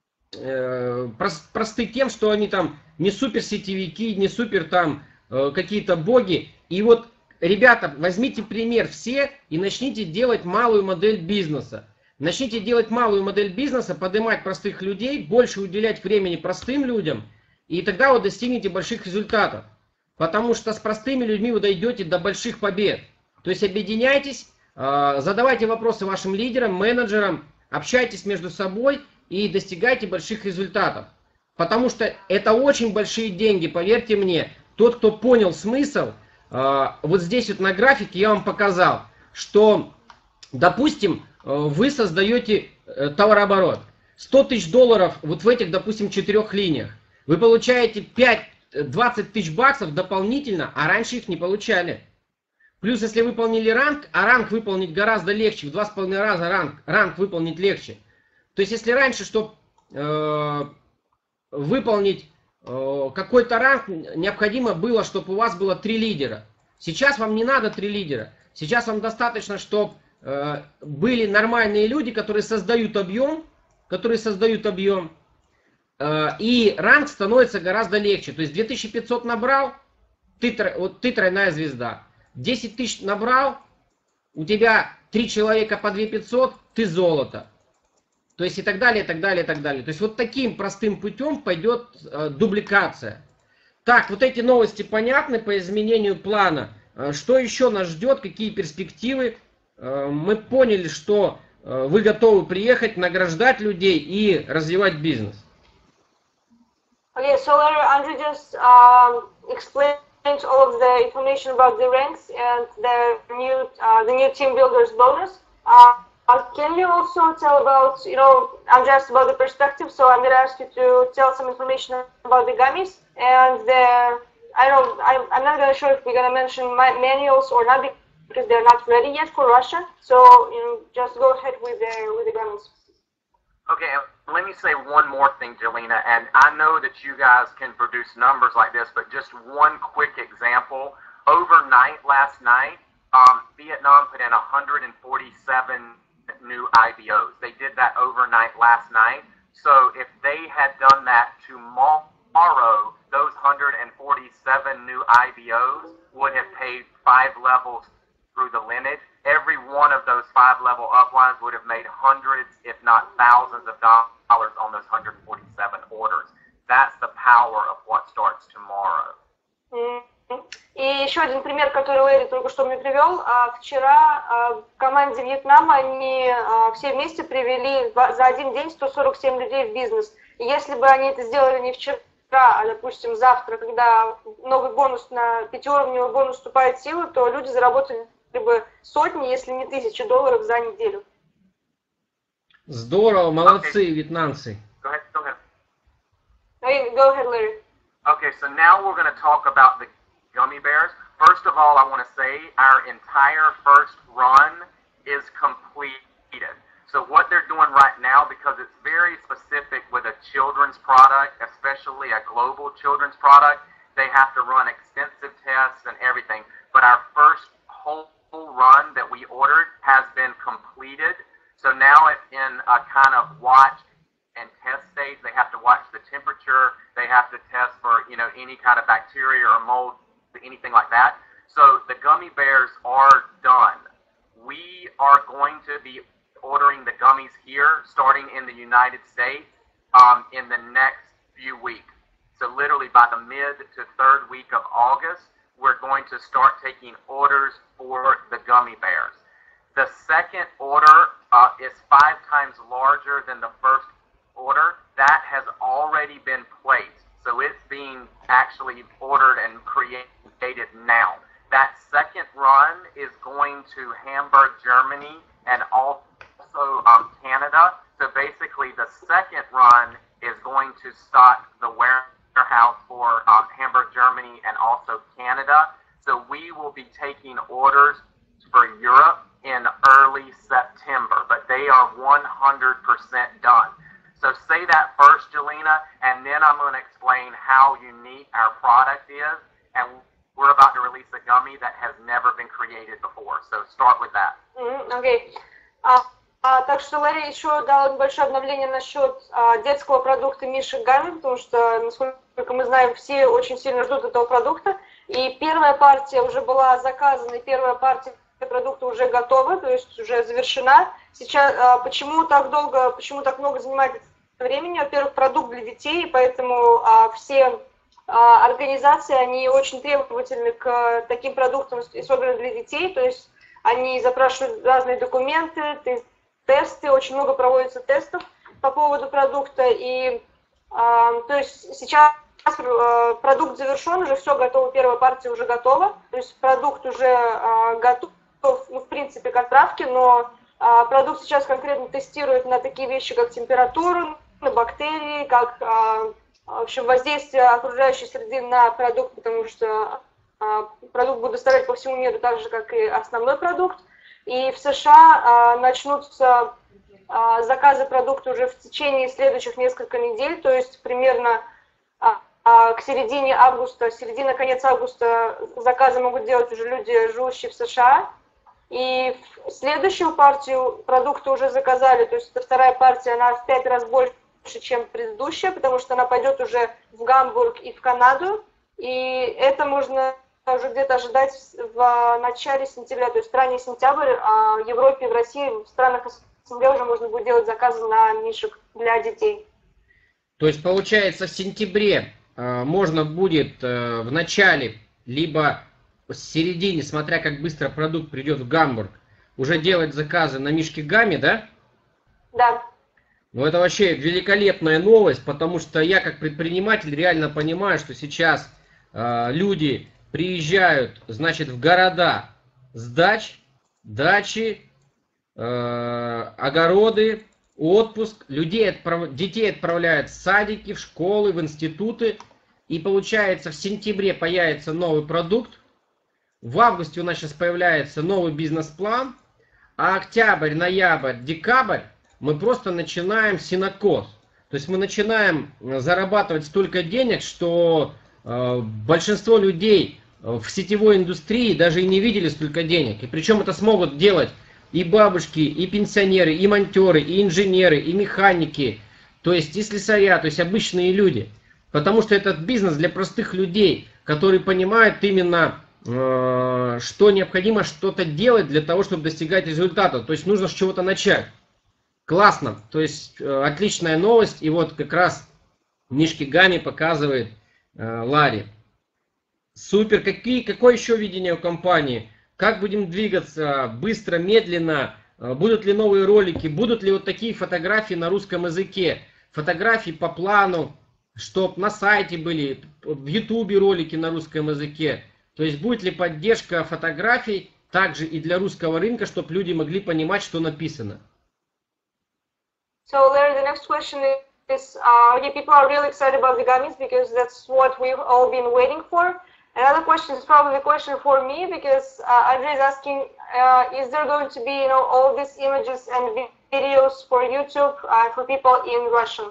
просты тем, что они там не супер сетевики, не супер там какие-то боги. И вот, ребята, возьмите пример все и начните делать малую модель бизнеса. Начните делать малую модель бизнеса, поднимать простых людей, больше уделять времени простым людям, и тогда вы достигнете больших результатов. Потому что с простыми людьми вы дойдете до больших побед. То есть объединяйтесь, задавайте вопросы вашим лидерам, менеджерам, общайтесь между собой и достигайте больших результатов. Потому что это очень большие деньги, поверьте мне. Тот, кто понял смысл, вот здесь вот на графике я вам показал, что, допустим, вы создаете товарооборот. 100 тысяч долларов вот в этих, допустим, 4 линиях. Вы получаете 20 тысяч баксов дополнительно, а раньше их не получали. Плюс, если выполнили ранг, а ранг выполнить гораздо легче, в 2,5 раза ранг выполнить легче. То есть, если раньше, чтобы выполнить какой-то ранг, необходимо было, чтобы у вас было 3 лидера. Сейчас вам не надо 3 лидера. Сейчас вам достаточно, чтобы были нормальные люди, которые создают объем, и ранг становится гораздо легче. То есть 2500 набрал, ты тройная звезда. 10 тысяч набрал, у тебя 3 человека по 2500, ты золото. То есть и так далее, и так далее, и так далее. То есть вот таким простым путем пойдет дубликация. Так, вот эти новости понятны по изменению плана. Что еще нас ждет, какие перспективы? Мы поняли, что вы готовы приехать, награждать людей и развивать бизнес. Okay, so Larry, Andrew just explained all of the information about the ranks and the new team builders bonus. Can you also tell about, I'm just about the perspective, so I'm going to ask you to tell some information about the gummies, and I'm not going to sure if we're going to mention manuals or not because they're not ready yet for Russia, so just go ahead with the gummies. Okay, let me say one more thing, Jelena, and I know that you guys can produce numbers like this, but just one quick example. Overnight, last night, Vietnam put in 147 new IBOs. They did that overnight last night. So if they had done that tomorrow, those 147 new IBOs would have paid 5 levels through the lineage. Every one of those 5-level uplines would have made hundreds, if not thousands of dollars on those 147 orders. That's the power of what starts tomorrow. И еще один пример, который Лэри только что мне привел. Вчера в команде Вьетнама они все вместе привели за один день 147 людей в бизнес. И если бы они это сделали не вчера, а, допустим, завтра, когда новый бонус на 5-уровневый бонус вступает в силу, то люди заработали бы сотни, если не тысячи долларов за неделю. Здорово, молодцы, вьетнамцы. Go ahead. Go ahead, Larry. Okay, so now we're going to talk about the gummy bears. First of all, I want to say our entire first run is completed. So what they're doing right now, because it's very specific with a children's product, especially a global children's product, they have to run extensive tests and everything. But our first whole run that we ordered has been completed. So now it's in a kind of watch and test stage. They have to watch the temperature. They have to test for, any kind of bacteria or mold, anything like that. So the gummy bears are done. We are going to be ordering the gummies here, starting in the United States, in the next few weeks. So literally by the mid to third week of August, we're going to start taking orders for the gummy bears. The second order is 5 times larger than the first order. That has already been placed. So it's being actually ordered and created now. That second run is going to Hamburg, Germany, and also Canada. So basically the second run is going to stock the warehouse for Hamburg, Germany, and also Canada. So we will be taking orders for Europe in early September, but they are 100% done. So say that first, Jelena, and then I'm going to explain how unique our product is, and we're about to release a gummy that has never been created before. So start with that. Okay. Так что Ларри еще дал небольшое обновление насчет детского продукта Миши Гамми, потому что, насколько мы знаем, все очень сильно ждут этого продукта. И первая партия уже была заказана, и первая партия продукта уже готова, то есть уже завершена. Сейчас почему так много занимает времени? Во-первых, продукт для детей, поэтому все организации, они очень требовательны к таким продуктам, собранным для детей, то есть они запрашивают разные документы, тесты, очень много проводится тестов по поводу продукта, и то есть сейчас продукт завершен, уже все готово, первая партия уже готова, то есть продукт уже готов, в принципе, к отправке, но продукт сейчас конкретно тестируют на такие вещи, как температуру, на бактерии, как в общем, воздействие окружающей среды на продукт, потому что продукт будет доставлять по всему миру так же, как и основной продукт. И в США начнутся заказы продукта уже в течение следующих нескольких недель, то есть примерно к середине августа, конец августа заказы могут делать уже люди, живущие в США. И следующую партию продукта уже заказали, то есть это вторая партия, она в 5 раз больше, чем предыдущая, потому что она пойдет уже в Гамбург и в Канаду. И это можно уже где-то ожидать в начале сентября, то есть ранний сентябрь, а в Европе, в России, в странах СНГ уже можно будет делать заказы на мишек для детей. То есть получается в сентябре можно будет в начале, либо в середине, смотря как быстро продукт придет в Гамбург, уже делать заказы на мишки Гамми, да? Да. Ну это вообще великолепная новость, потому что я как предприниматель реально понимаю, что сейчас люди приезжают, значит, в города с дачи, огороды, отпуск, детей отправляют в садики, в школы, в институты. И получается, в сентябре появится новый продукт, в августе у нас сейчас появляется новый бизнес-план, а октябрь, ноябрь, декабрь мы просто начинаем сенокос. То есть мы начинаем зарабатывать столько денег, что большинство людей в сетевой индустрии даже и не видели столько денег. И причем это смогут делать и бабушки, и пенсионеры, и монтеры, и инженеры, и механики, то есть и слесаря, то есть обычные люди. Потому что этот бизнес для простых людей, которые понимают именно, что необходимо что-то делать для того, чтобы достигать результата. То есть нужно с чего-то начать. Классно. То есть отличная новость. И вот как раз Нишкигами показывает Ларри. Супер. Какое еще видение у компании? Как будем двигаться? Быстро, медленно? Будут ли новые ролики? Будут ли вот такие фотографии на русском языке? Фотографии по плану, чтобы на сайте были, в Ютубе ролики на русском языке. То есть будет ли поддержка фотографий также и для русского рынка, чтобы люди могли понимать, что написано. So Larry, the next question is, okay, people are really excited about the gummies because that's what we've all been waiting for. Another question is probably a question for me because Andrei is asking, is there going to be, all these images and videos for YouTube for people in Russian?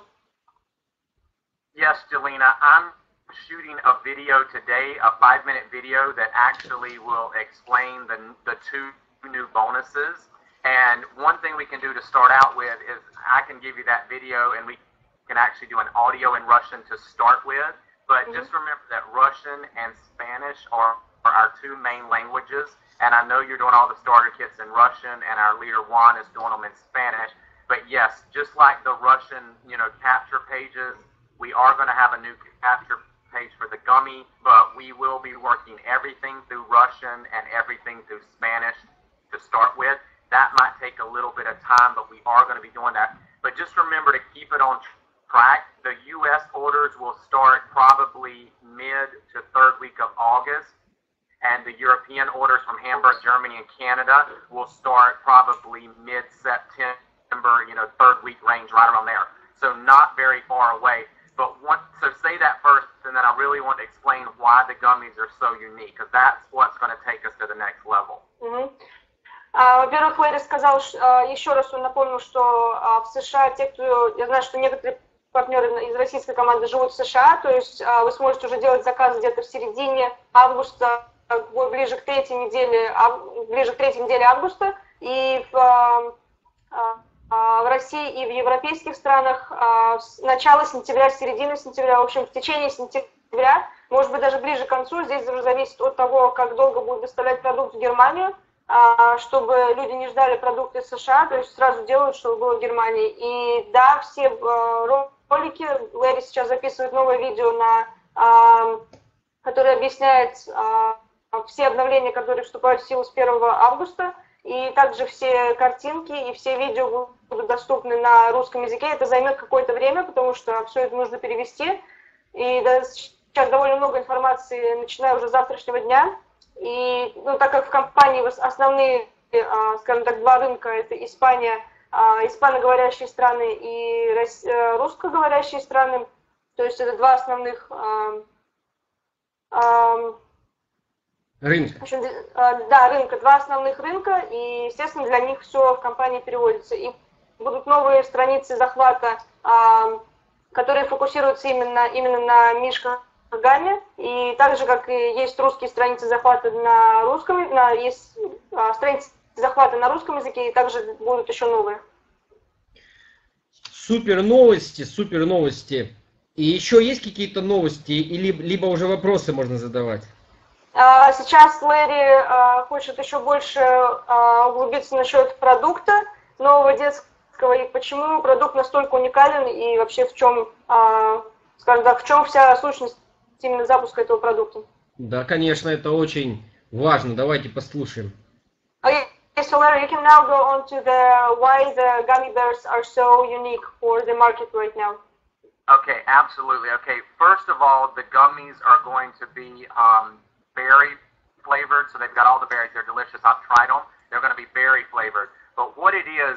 Yes, Jelena, I'm shooting a video today, a 5-minute video that actually will explain the 2 new bonuses. And one thing we can do to start out with is I can give you that video and we can actually do an audio in Russian to start with. But just remember that Russian and Spanish are our 2 main languages. And I know you're doing all the starter kits in Russian and our leader Juan is doing them in Spanish. But yes, just like the Russian, capture pages, we are going to have a new capture page for the gummy, but we will be working everything through Russian and everything through Spanish to start with. That might take a little bit of time, but we are going to be doing that. But just remember to keep it on track. The U.S. orders will start probably mid to 3rd week of August, and the European orders from Hamburg, Germany, and Canada will start probably mid-September, 3rd week range, right around there. So not very far away. But so say that first, and then I really want to explain why the gummies are so unique, because that's what's going to take us to the next level. Во-первых, Лэри сказал, еще раз он напомнил, что в США те, кто, я знаю, что некоторые партнеры из российской команды живут в США, то есть вы сможете уже делать заказы где-то в середине августа, ближе к третьей неделе августа, и в России и в европейских странах с начала сентября, середины сентября, в общем, в течение сентября, может быть, даже ближе к концу, здесь уже зависит от того, как долго будет доставлять продукт в Германию, чтобы люди не ждали продукты из США, то есть сразу делают, чтобы было в Германии. И да, все ролики, Лэри сейчас записывает новое видео, которое объясняет все обновления, которые вступают в силу с 1 августа, и также все картинки и все видео будут доступны на русском языке. Это займет какое-то время, потому что все это нужно перевести. И сейчас довольно много информации, начиная уже с завтрашнего дня. И так как в компании основные, скажем так, 2 рынка, это Испания, испаноговорящие страны и русскоговорящие страны, то есть это 2 основных рынка. В общем, рынка, 2 основных рынка, и, естественно, для них все в компании переводится. И будут новые страницы захвата, которые фокусируются именно на Мишкигами, и так же, как и есть русские страницы захвата на русском, есть страницы захвата на русском языке, и также будут еще новые. Супер новости. И еще есть какие-то новости, либо уже вопросы можно задавать? Сейчас Лэри хочет еще больше углубиться насчет продукта нового детского, и почему продукт настолько уникален, и вообще в чем, скажем так, в чем вся сущность именно запуска этого продукта. Да, конечно, это очень важно. Давайте послушаем. Okay, so Larry, you can now go on to why the gummy bears are so unique for the market right now. Okay, absolutely. Okay, first of all, the gummies are going to be berry flavored, so they've got all the berries. They're delicious. I've tried them. They're going to be berry flavored. But what it is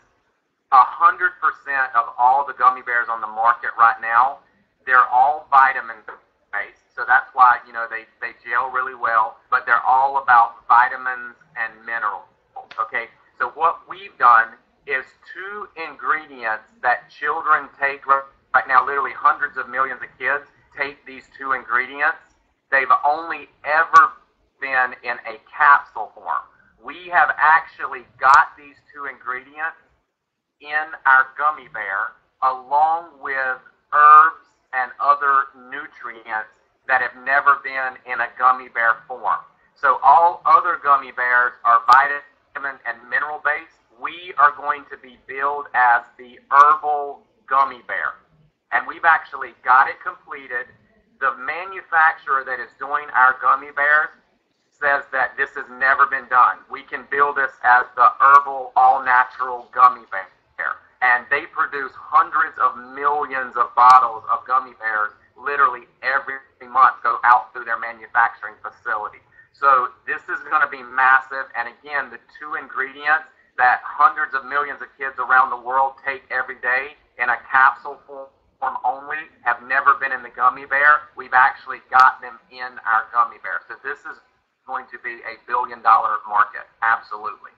100% of all the gummy bears on the market right now, they're all vitamin-based. So that's why, you know, they gel really well, but they're all about vitamins and minerals, okay? So what we've done is 2 ingredients that children take right now, literally hundreds of millions of kids take these 2 ingredients. They've only ever been in a capsule form. We have actually got these 2 ingredients in our gummy bear along with herbs and other nutrients that have never been in a gummy bear form. So all other gummy bears are vitamin and mineral based. We are going to be billed as the herbal gummy bear. And we've actually got it completed. The manufacturer that is doing our gummy bears says that this has never been done. We can bill this as the herbal all-natural gummy bear. And they produce hundreds of millions of bottles of gummy bears literally every month go out through their manufacturing facility. So this is going to be massive. And again, the 2 ingredients that hundreds of millions of kids around the world take every day in a capsule form only have never been in the gummy bear. We've actually got them in our gummy bear. So this is going to be a $1 billion market. Absolutely.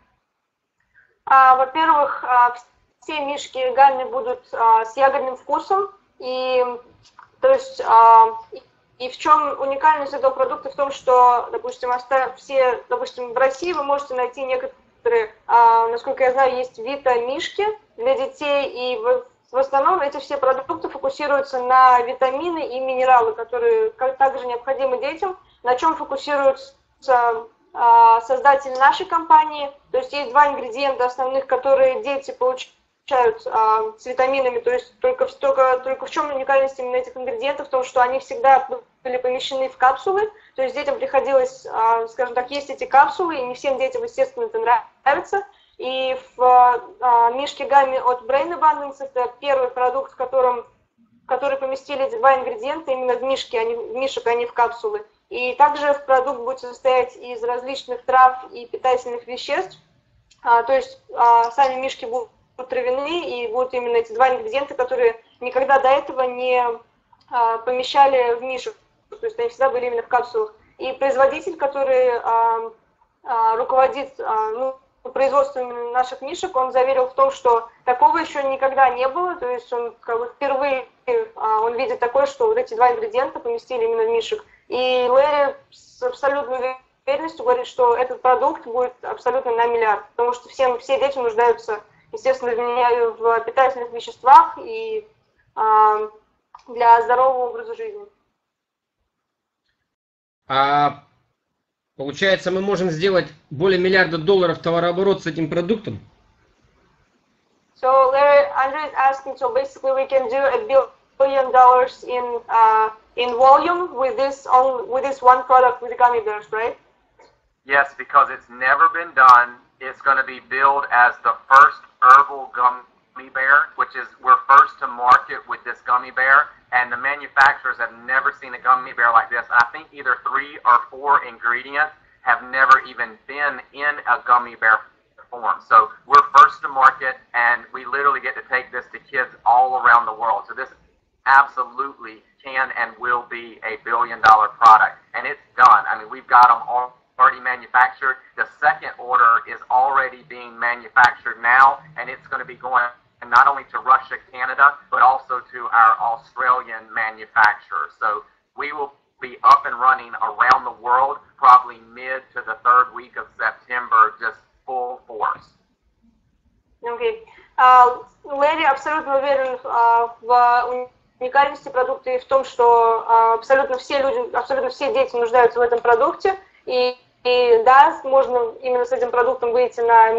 Во-первых, все мишки гамми будут с ягодным вкусом, и то есть и в чем уникальность этого продукта в том, что, допустим, допустим, в России вы можете найти некоторые, насколько я знаю, есть вита-мишки для детей, и в основном эти все продукты фокусируются на витамины и минералы, которые также необходимы детям, на чем фокусируются создатель нашей компании. То есть есть 2 ингредиента основных, которые дети получают с витаминами. То есть только в чем уникальность именно этих ингредиентов? В том, что они всегда были помещены в капсулы. То есть детям приходилось, скажем так, есть эти капсулы, и не всем детям, естественно, это нравится. И в мишке гамми от Brain Abundance это первый продукт, в который поместили эти 2 ингредиента именно в мишки, мишек, а не в капсулы. И также продукт будет состоять из различных трав и питательных веществ. То есть сами мишки будут травяные, и будут именно эти 2 ингредиента, которые никогда до этого не помещали в мишек. То есть они всегда были именно в капсулах. И производитель, который руководит производством наших мишек, он заверил в том, что такого еще никогда не было. То есть он впервые он видит такое, что вот эти 2 ингредиента поместили именно в мишек. И Лэри с абсолютной уверенностью говорит, что этот продукт будет абсолютно на миллиард, потому что все дети нуждаются, естественно, в питательных веществах и для здорового образа жизни. Получается, мы можем сделать более $1 миллиарда товарооборот с этим продуктом? So Andrew is asking, so basically we can do $1 billion in volume with this one product with the gummy bears, right? Yes, because it's never been done. It's going to be billed as the first herbal gummy bear, which is we're first to market with this gummy bear, and the manufacturers have never seen a gummy bear like this. I think either 3 or 4 ingredients have never even been in a gummy bear form. So we're first to market, and we literally get to take this to kids all around the world. So this absolutely can and will be a $1 billion product, and it's done. I mean, we've got them already manufactured. The second order is already being manufactured now, and it's going to be going not only to Russia, Canada, but also to our Australian manufacturers. So we will be up and running around the world probably mid to the 3rd week of September, just full force. Okay. Лэри абсолютно уверен в уникальности продукта и в том, что абсолютно все дети нуждаются в этом продукте. И да, можно именно с этим продуктом выйти на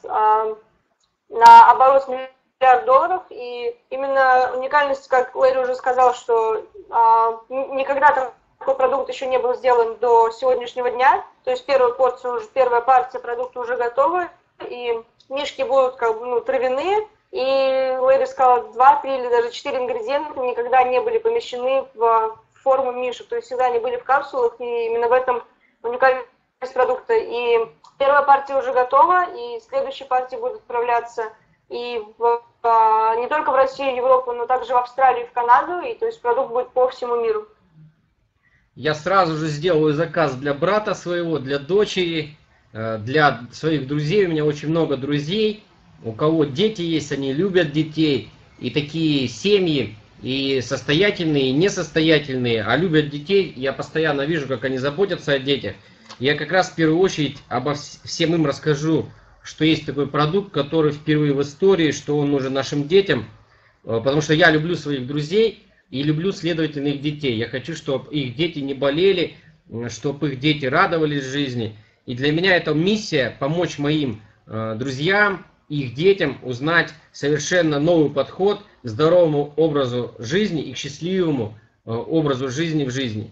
на оборот $1 миллиард. И именно уникальность, как Лэри уже сказал, что никогда такой продукт еще не был сделан до сегодняшнего дня. То есть первая партия продукта уже готова, и мишки будут травяные. И Лэри сказал, 2, 3 или даже 4 ингредиента никогда не были помещены в форму мишек. То есть всегда они были в капсулах, и именно в этом уникальность продукта. И первая партия уже готова, и следующие партии будут отправляться и не только в Россию, Европу, но также в Австралию и в Канаду. И то есть продукт будет по всему миру. Я сразу же сделаю заказ для брата своего, для дочери, для своих друзей. У меня очень много друзей, у кого дети есть, они любят детей. И такие семьи, и состоятельные, и несостоятельные, а любят детей. Я постоянно вижу, как они заботятся о детях. Я как раз в первую очередь обо всем им расскажу, что есть такой продукт, который впервые в истории, что он нужен нашим детям. Потому что я люблю своих друзей и люблю, следовательно, их детей. Я хочу, чтобы их дети не болели, чтобы их дети радовались жизни. И для меня это миссия помочь моим друзьям, их детям узнать совершенно новый подход к здоровому образу жизни и к счастливому образу жизни в жизни.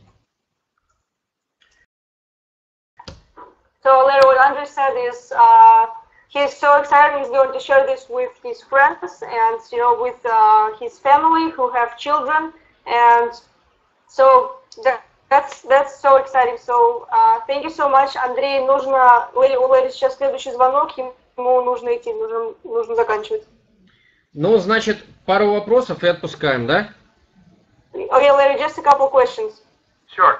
So Larry, what Andrew said is he's so excited. He's going to share this with his friends and with his family who have children, and so that's so exciting. So thank you so much, Андрей. У Лэри сейчас следующий звонок. Ему нужно идти, нужно заканчивать. Ну, значит, пару вопросов и отпускаем, да? Okay, Larry, just a couple questions. Sure.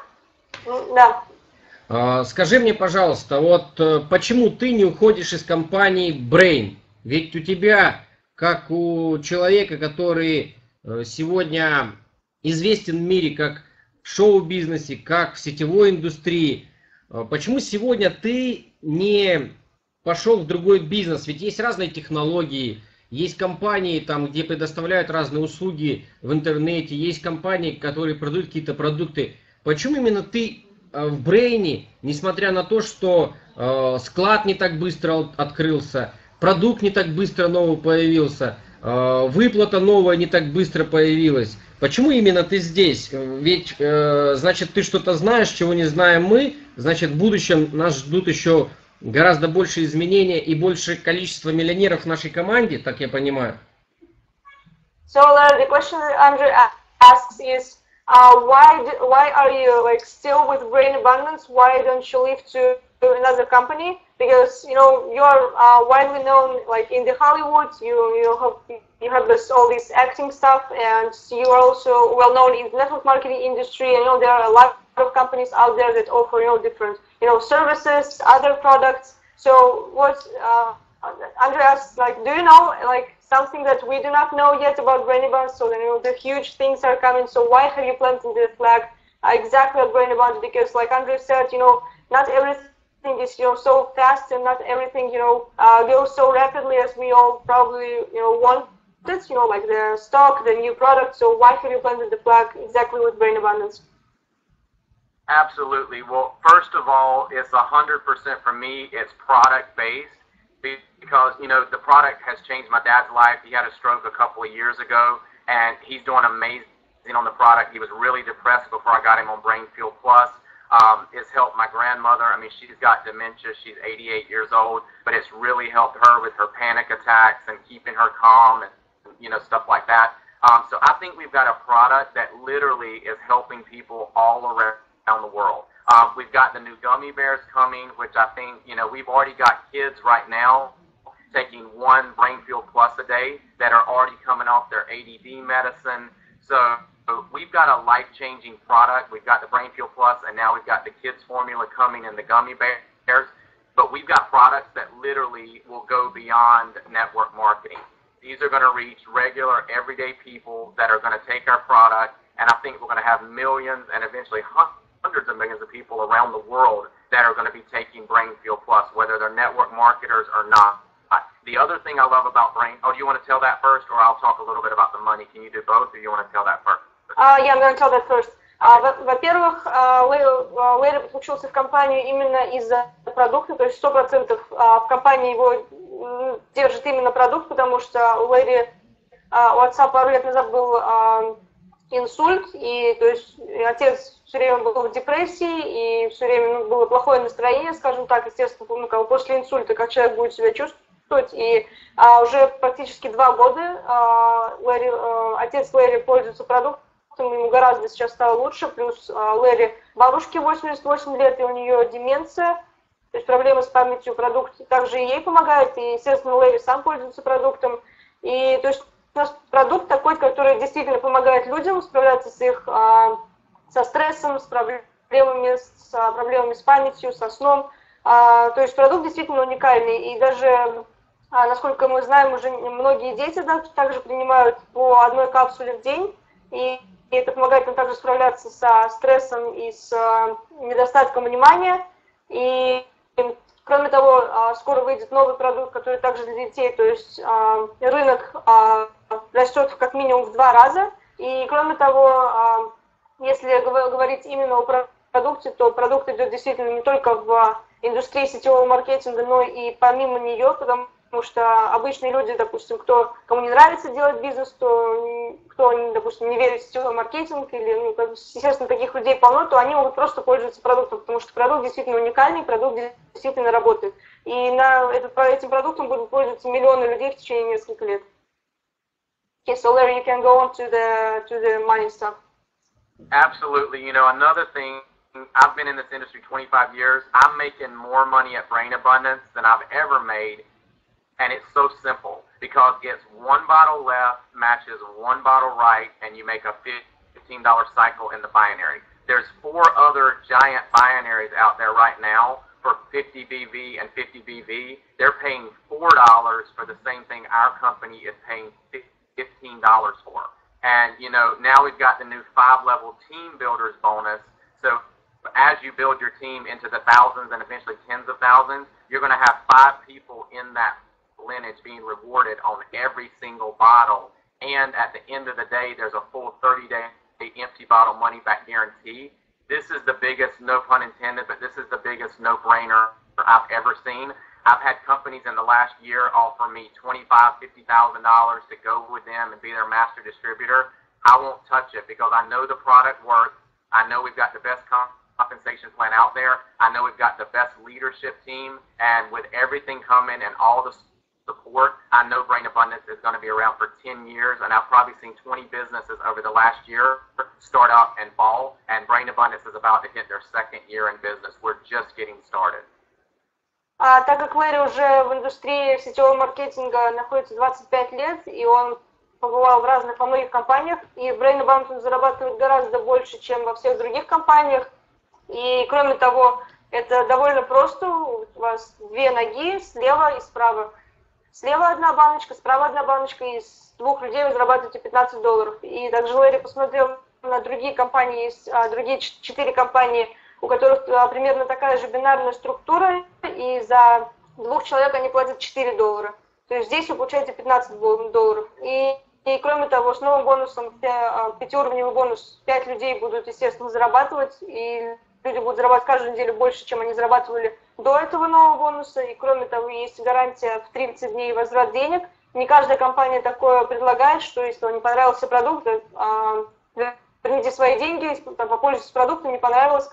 Да. Скажи мне, пожалуйста, вот почему ты не уходишь из компании Brain? Ведь у тебя, как у человека, который сегодня известен в мире как в шоу-бизнесе, как в сетевой индустрии, почему сегодня ты не пошел в другой бизнес? Ведь есть разные технологии, есть компании, там, где предоставляют разные услуги в интернете, есть компании, которые продают какие-то продукты. Почему именно ты в Брейне, несмотря на то, что склад не так быстро открылся, продукт не так быстро новый появился, выплата новая не так быстро появилась, почему именно ты здесь? Ведь, значит, ты что-то знаешь, чего не знаем мы, значит, в будущем нас ждут еще гораздо больше изменения и больше количество миллионеров в нашей команде, так я понимаю. So the question that Andrew asks is, why are you still with Brain Abundance? Why don't you leave to another company? Because you're widely known in the Hollywood. You have all this acting stuff, and you are also well known in the network marketing industry. And there are a lot of companies out there that offer different services, other products. So what Andrew asks, do you know something that we do not know yet about Brain Abundance? So the huge things are coming. So why have you planted the flag exactly at Brain Abundance? Because like Andrew said, not everything is so fast, and not everything goes so rapidly as we all probably want it. Like the stock, the new product. So why have you planted the flag exactly with Brain Abundance? Absolutely. Well, first of all, it's 100% for me. It's product based. Because, the product has changed my dad's life. He had a stroke a couple of years ago, and he's doing amazing on the product. He was really depressed before I got him on Brain Fuel Plus. It's helped my grandmother. I mean, she's got dementia. She's 88 years old, but it's really helped her with her panic attacks and keeping her calm and, stuff like that. So I think we've got a product that literally is helping people all around the world. We've got the new gummy bears coming, which I think, we've already got kids right now taking one Brain Fuel Plus a day that are already coming off their ADD medicine. So we've got a life-changing product. We've got the Brain Fuel Plus, and now we've got the kids formula coming in the gummy bears. But we've got products that literally will go beyond network marketing. These are going to reach regular, everyday people that are going to take our product, and I think we're going to have millions and eventually hundreds of millions of people around the world that are going to be taking Brain Fuel Plus, whether they're network marketers or not. The other thing I love about Brain, do you want to tell that first, or I'll talk a little bit about the money? Can you do both, or you want to tell that first? Yeah, I'm going to tell that first. Во-первых, Лэри подключился в компанию именно из-за продукта, то есть 100% в компании его держит именно продукт, потому что у Лэри, у отца пару лет назад был инсульт, и то есть отец все время был в депрессии, и все время было плохое настроение, скажем так, естественно, после инсульта, как человек будет себя чувствовать, и уже практически 2 года отец Лэри пользуется продуктом, ему гораздо сейчас стало лучше, плюс Лэри бабушке 88 лет, и у нее деменция, то есть проблемы с памятью, продукт также и ей помогает, и, естественно, Лэри сам пользуется продуктом. И то есть у нас продукт такой, который действительно помогает людям справляться с их со стрессом, с проблемами с памятью, со сном. То есть продукт действительно уникальный. И даже, насколько мы знаем, уже многие дети также принимают по одной капсуле в день. И это помогает им также справляться со стрессом и с недостатком внимания. И кроме того, скоро выйдет новый продукт, который также для детей, то есть рынок растет как минимум в 2 раза. И кроме того, если говорить именно о продукте, то продукт идет действительно не только в индустрии сетевого маркетинга, но и помимо нее, потому что обычные люди, допустим, кому не нравится делать бизнес, кто, допустим, не верит в сетевой маркетинг, или, естественно, таких людей полно, то они могут просто пользоваться продуктом, потому что продукт действительно уникальный, продукт действительно работает. И этим продуктом будут пользоваться миллионы людей в течение нескольких лет. Okay, so Larry, you can go on to the money stuff. Absolutely. You know, another thing, I've been in this industry 25 years. I'm making more money at Brain Abundance than I've ever made. And it's so simple because it's 1 bottle left matches 1 bottle right, and you make a $15 cycle in the binary. There's 4 other giant binaries out there right now for 50 BV and 50 BV. They're paying $4 for the same thing our company is paying $15 for. And, you know, now we've got the new 5-level team builders bonus. So as you build your team into the thousands and eventually tens of thousands, you're going to have 5 people in that lineage being rewarded on every single bottle. And at the end of the day, there's a full 30-day empty bottle money back guarantee. This is the biggest, no pun intended, but this is the biggest no-brainer I've ever seen. I've had companies in the last year offer me $25,000, $50,000 to go with them and be their master distributor. I won't touch it because I know the product works. I know we've got the best compensation plan out there. I know we've got the best leadership team. And with everything coming and all the support, I know Brain Abundance is going to be around for 10 years. And I've probably seen 20 businesses over the last year start out and fall. And Brain Abundance is about to hit their 2nd year in business. We're just getting started. Так как Лэри уже в индустрии сетевого маркетинга находится 25 лет, и он побывал во многих компаниях, и в Brain Abundance он зарабатывает гораздо больше, чем во всех других компаниях. И кроме того, это довольно просто. У вас 2 ноги, слева и справа. Слева 1 баночка, справа 1 баночка, и с 2 людей вы зарабатываете $15. И также Лэри посмотрел на другие компании, есть другие 4 компании, у которых примерно такая же бинарная структура, и за 2 человек они платят $4. То есть здесь вы получаете $15. И кроме того, с новым бонусом, 5-уровневый бонус, 5 людей будут, естественно, зарабатывать, и люди будут зарабатывать каждую неделю больше, чем они зарабатывали до этого нового бонуса. И кроме того, есть гарантия в 30 дней возврат денег. Не каждая компания такое предлагает, что если вам не понравился продукт, верните свои деньги, попользуйтесь продуктом, не понравилось,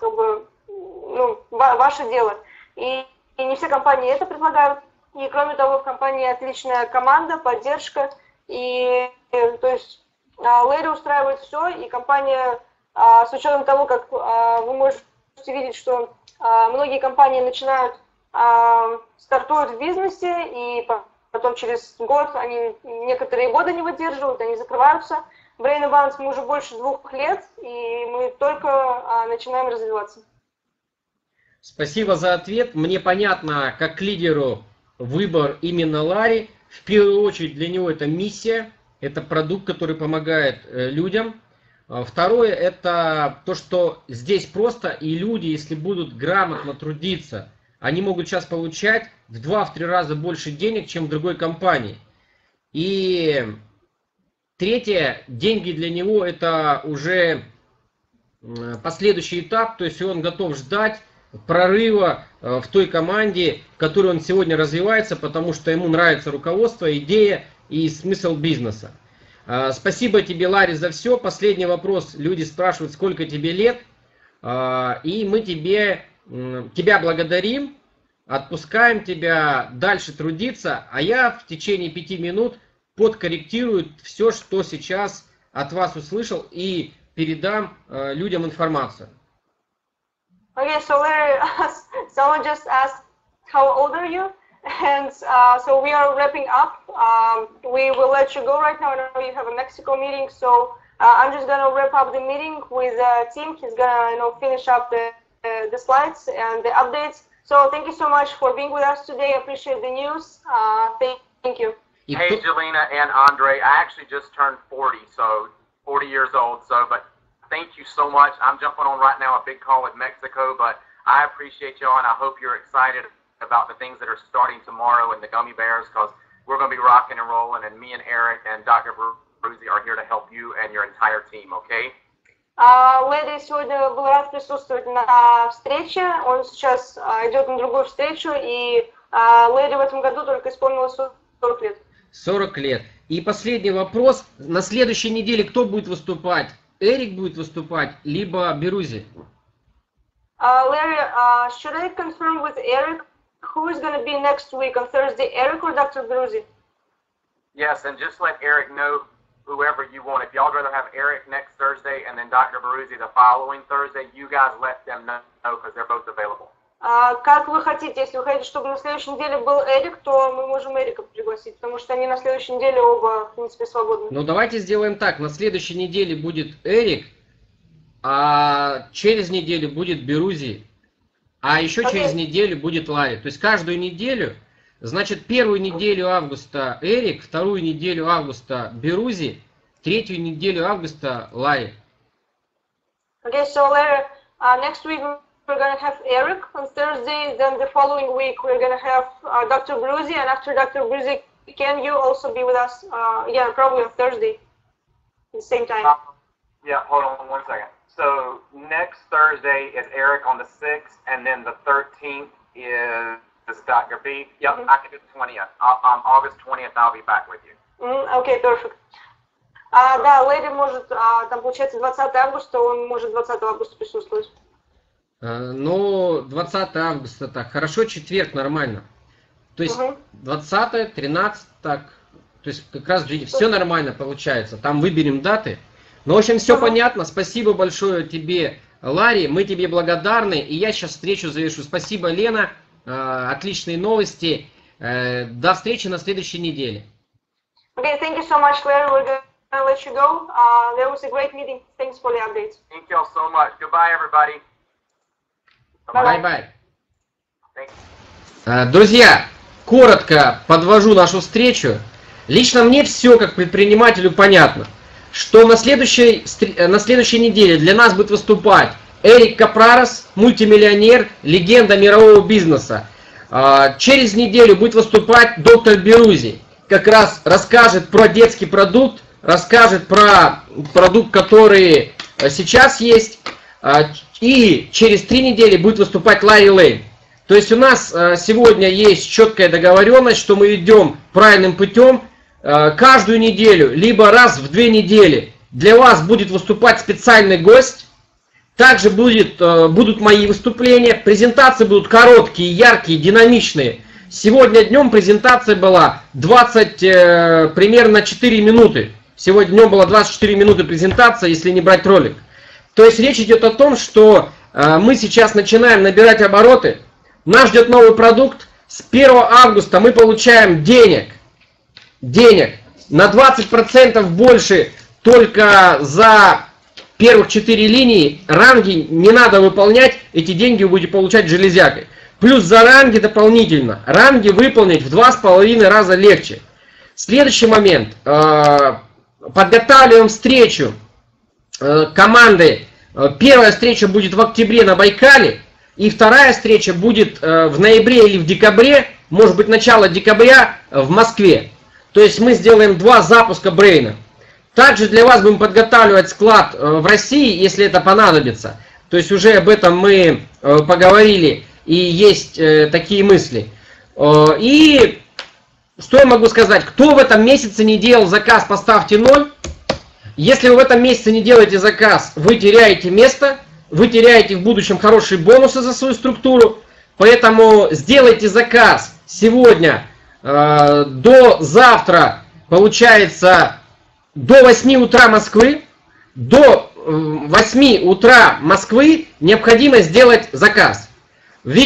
ваше дело. И не все компании это предлагают. И кроме того, в компании отличная команда, поддержка. И то есть Лэри устраивает все, и компания, с учетом того, как вы можете видеть, что многие компании начинают, стартуют в бизнесе, и потом через год, некоторые годы не выдерживают, они закрываются. В Brain Abundance мы уже больше 2 лет, и мы только начинаем развиваться. Спасибо за ответ. Мне понятно, как лидеру, выбор именно Ларри. В первую очередь для него это миссия, это продукт, который помогает людям. Второе, это то, что здесь просто, и люди, если будут грамотно трудиться, они могут сейчас получать в 2-3 раза больше денег, чем в другой компании. И третье, деньги для него это уже последующий этап, то есть он готов ждать прорыва в той команде, в которой он сегодня развивается, потому что ему нравится руководство, идея и смысл бизнеса. Спасибо тебе, Ларри, за все. Последний вопрос. Люди спрашивают, сколько тебе лет. И мы тебя благодарим, отпускаем тебя дальше трудиться, а я в течение 5 минут подкорректирую все, что сейчас от вас услышал, и передам людям информацию. Okay, so Larry, someone just asked how old are you? And so we are wrapping up. We will let you go right now. I know you have a Mexico meeting, so I'm just gonna wrap up the meeting with Tim. He's gonna finish up the slides and the updates. So thank you so much for being with us today. I appreciate the news. Thank you. Hey, Jelena and Andre, I actually just turned 40, so 40 years old. So, but thank you so much. I'm jumping on right now a big call with Mexico, but I appreciate y'all, and I hope you're excited about the things that are starting tomorrow in the Gummy Bears, because we're going to be rocking and rolling, and me and Eric and Dr. Bruzzi are here to help you and your entire team, okay? Лэри сегодня был рад присутствовать на встрече. Он сейчас идет на другую встречу, и Лэри в этом году только исполнилось 40 лет. 40 лет. И последний вопрос. На следующей неделе кто будет выступать? Эрик будет выступать, либо Берузи? Larry, should I confirm with Eric who is going to be next week on Thursday, Eric or Dr. Beruzzi? Yes, and just let Eric know whoever you want. If y'all would rather have Eric next Thursday and then Dr. Beruzzi the following Thursday, you guys let them know because they're both available. Как вы хотите, если вы хотите, чтобы на следующей неделе был Эрик, то мы можем Эрика пригласить, потому что они на следующей неделе оба, в принципе, свободны. Ну давайте сделаем так, на следующей неделе будет Эрик, а через неделю будет Берузи, а еще через неделю будет Ларри. То есть каждую неделю, значит, первую неделю августа Эрик, вторую неделю августа Берузи, третью неделю августа Ларри. Okay, so Larry, next week we're going to have Eric on Thursday, then the following week we're going to have Dr. Beruzzi, and after Dr. Beruzzi, can you also be with us, yeah, probably on Thursday at the same time? Yeah, hold on one second. So next Thursday is Eric on the 6th, and then the 13th is Dr. B. Yep, I can do the 20th. August 20th, I'll be back with you. Okay, perfect. Да, Лэри может, там получается 20 августа, он может 20 августа присутствовать. Ну, 20 августа так, хорошо, четверг нормально. То есть 20, 13, так, то есть как раз все нормально получается. Там выберем даты. Ну, в общем, все понятно. Спасибо большое тебе, Ларри. Мы тебе благодарны. И я сейчас встречу завершу. Спасибо, Лена. Отличные новости. До встречи на следующей неделе. Okay, thank you so much, Larry. We're going to let you go. There was a great meeting. Thanks for the updates. Thank you all so much. Goodbye, everybody. Bye-bye. Друзья, коротко подвожу нашу встречу. Лично мне все, как предпринимателю, понятно. Что на следующей неделе для нас будет выступать Эрик Капрарес, мультимиллионер, легенда мирового бизнеса. Через неделю будет выступать доктор Берузи. Как раз расскажет про детский продукт, расскажет про продукт, который сейчас есть. И через 3 недели будет выступать Ларри Лейн. То есть у нас сегодня есть четкая договоренность, что мы идем правильным путем. Каждую неделю, либо раз в 2 недели для вас будет выступать специальный гость. Также будут мои выступления. Презентации будут короткие, яркие, динамичные. Сегодня днем презентация была 20, примерно 4 минуты. Сегодня днем была 24 минуты презентация, если не брать ролик. То есть речь идет о том, что мы сейчас начинаем набирать обороты. Нас ждет новый продукт. С 1 августа мы получаем денег на 20% больше только за первых 4 линии. Ранги не надо выполнять, эти деньги вы будете получать железякой. Плюс за ранги дополнительно. Ранги выполнить в 2,5 раза легче. Следующий момент. Подготавливаем встречу команды. Первая встреча будет в октябре на Байкале. И вторая встреча будет в ноябре или в декабре. Может быть, начало декабря в Москве. То есть мы сделаем 2 запуска Брейна. Также для вас будем подготавливать склад в России, если это понадобится. То есть уже об этом мы поговорили и есть такие мысли. И что я могу сказать? Кто в этом месяце не делал заказ, поставьте 0. Если вы в этом месяце не делаете заказ, вы теряете место, вы теряете в будущем хорошие бонусы за свою структуру. Поэтому сделайте заказ сегодня до завтра, получается, до 8 утра Москвы. До 8 утра Москвы необходимо сделать заказ. Виктор,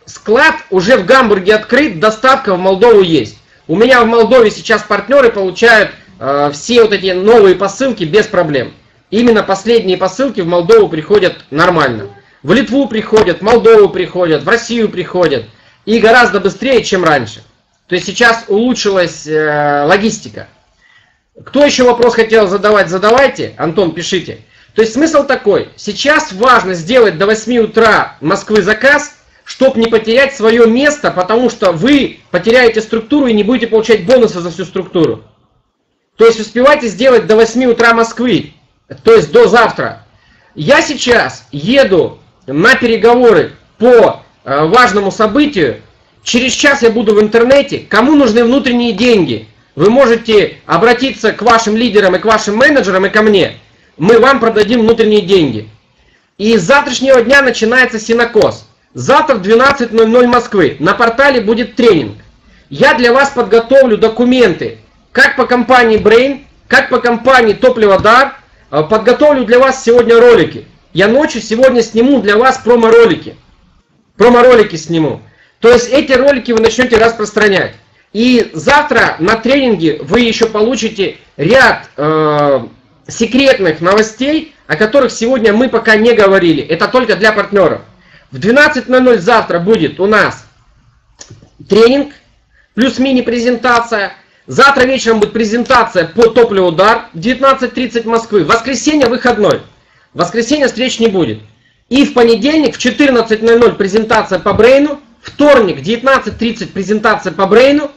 Склад уже в Гамбурге открыт, доставка в Молдову есть. У меня в Молдове сейчас партнеры получают все вот эти новые посылки без проблем. Именно последние посылки в Молдову приходят нормально. В Литву приходят, в Молдову приходят, в Россию приходят. И гораздо быстрее, чем раньше. То есть сейчас улучшилась логистика. Кто еще вопрос хотел задавать, задавайте. Антон, пишите. То есть смысл такой. Сейчас важно сделать до 8 утра Москвы заказ, чтобы не потерять свое место, потому что вы потеряете структуру и не будете получать бонусы за всю структуру. То есть успевайте сделать до 8 утра Москвы, то есть до завтра. Я сейчас еду на переговоры по важному событию. Через час я буду в интернете. Кому нужны внутренние деньги, вы можете обратиться к вашим лидерам и к вашим менеджерам и ко мне. Мы вам продадим внутренние деньги. И с завтрашнего дня начинается Синокос. Завтра в 12:00 Москвы на портале будет тренинг. Я для вас подготовлю документы, как по компании Brain, как по компании Топливодар. Подготовлю для вас сегодня ролики. Я ночью сегодня сниму для вас промо-ролики. Промо-ролики сниму. То есть эти ролики вы начнете распространять. И завтра на тренинге вы еще получите ряд секретных новостей, о которых сегодня мы пока не говорили. Это только для партнеров. В 12:00 завтра будет у нас тренинг, плюс мини-презентация. Завтра вечером будет презентация по Топливодар в 19:30 Москвы. В воскресенье выходной. В воскресенье встреч не будет. И в понедельник в 14:00 презентация по Брейну. Вторник в 19:30 презентация по Брейну.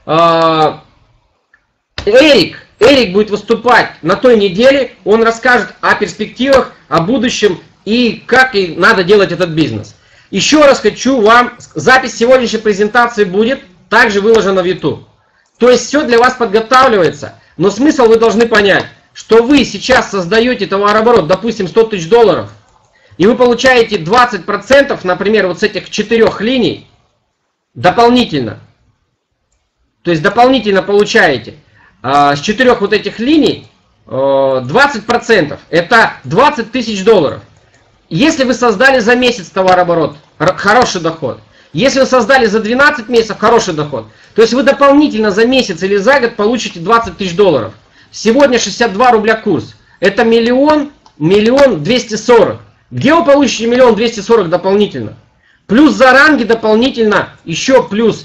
Эрик будет выступать на той неделе. Он расскажет о перспективах, о будущем и как и надо делать этот бизнес. Еще раз хочу вам, запись сегодняшней презентации будет также выложена в YouTube. То есть все для вас подготавливается, но смысл вы должны понять, что вы сейчас создаете товарооборот, допустим, $100 000, и вы получаете 20%, например, вот с этих 4 линий дополнительно. То есть дополнительно получаете с 4 вот этих линий 20%. Это $20 000. Если вы создали за месяц товарооборот, хороший доход. Если вы создали за 12 месяцев, хороший доход. То есть вы дополнительно за месяц или за год получите $20 000. Сегодня 62 рубля курс. Это миллион 240. Где вы получите 1 240 дополнительно? Плюс за ранги дополнительно еще плюс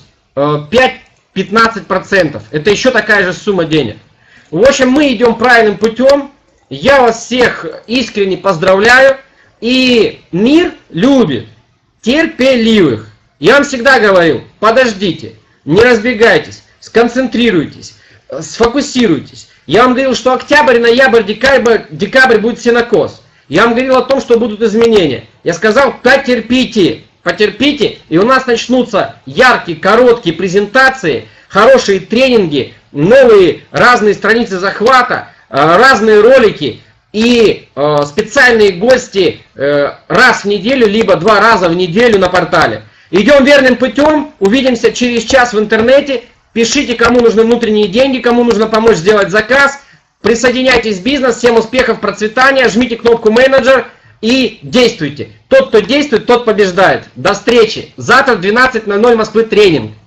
5-15%. Это еще такая же сумма денег. В общем, мы идем правильным путем. Я вас всех искренне поздравляю. И мир любит терпеливых. Я вам всегда говорю, подождите, не разбегайтесь, сконцентрируйтесь, сфокусируйтесь. Я вам говорил, что октябрь, ноябрь, декабрь будет Синокос. Я вам говорил о том, что будут изменения. Я сказал, потерпите, потерпите, и у нас начнутся яркие, короткие презентации, хорошие тренинги, новые разные страницы захвата, разные ролики и специальные гости раз в неделю, либо 2 раза в неделю на портале. Идем верным путем, увидимся через час в интернете. Пишите, кому нужны внутренние деньги, кому нужно помочь сделать заказ. Присоединяйтесь в бизнес, всем успехов, процветания, жмите кнопку менеджер и действуйте. Тот, кто действует, тот побеждает. До встречи. Завтра в 12:00 Москвы тренинг.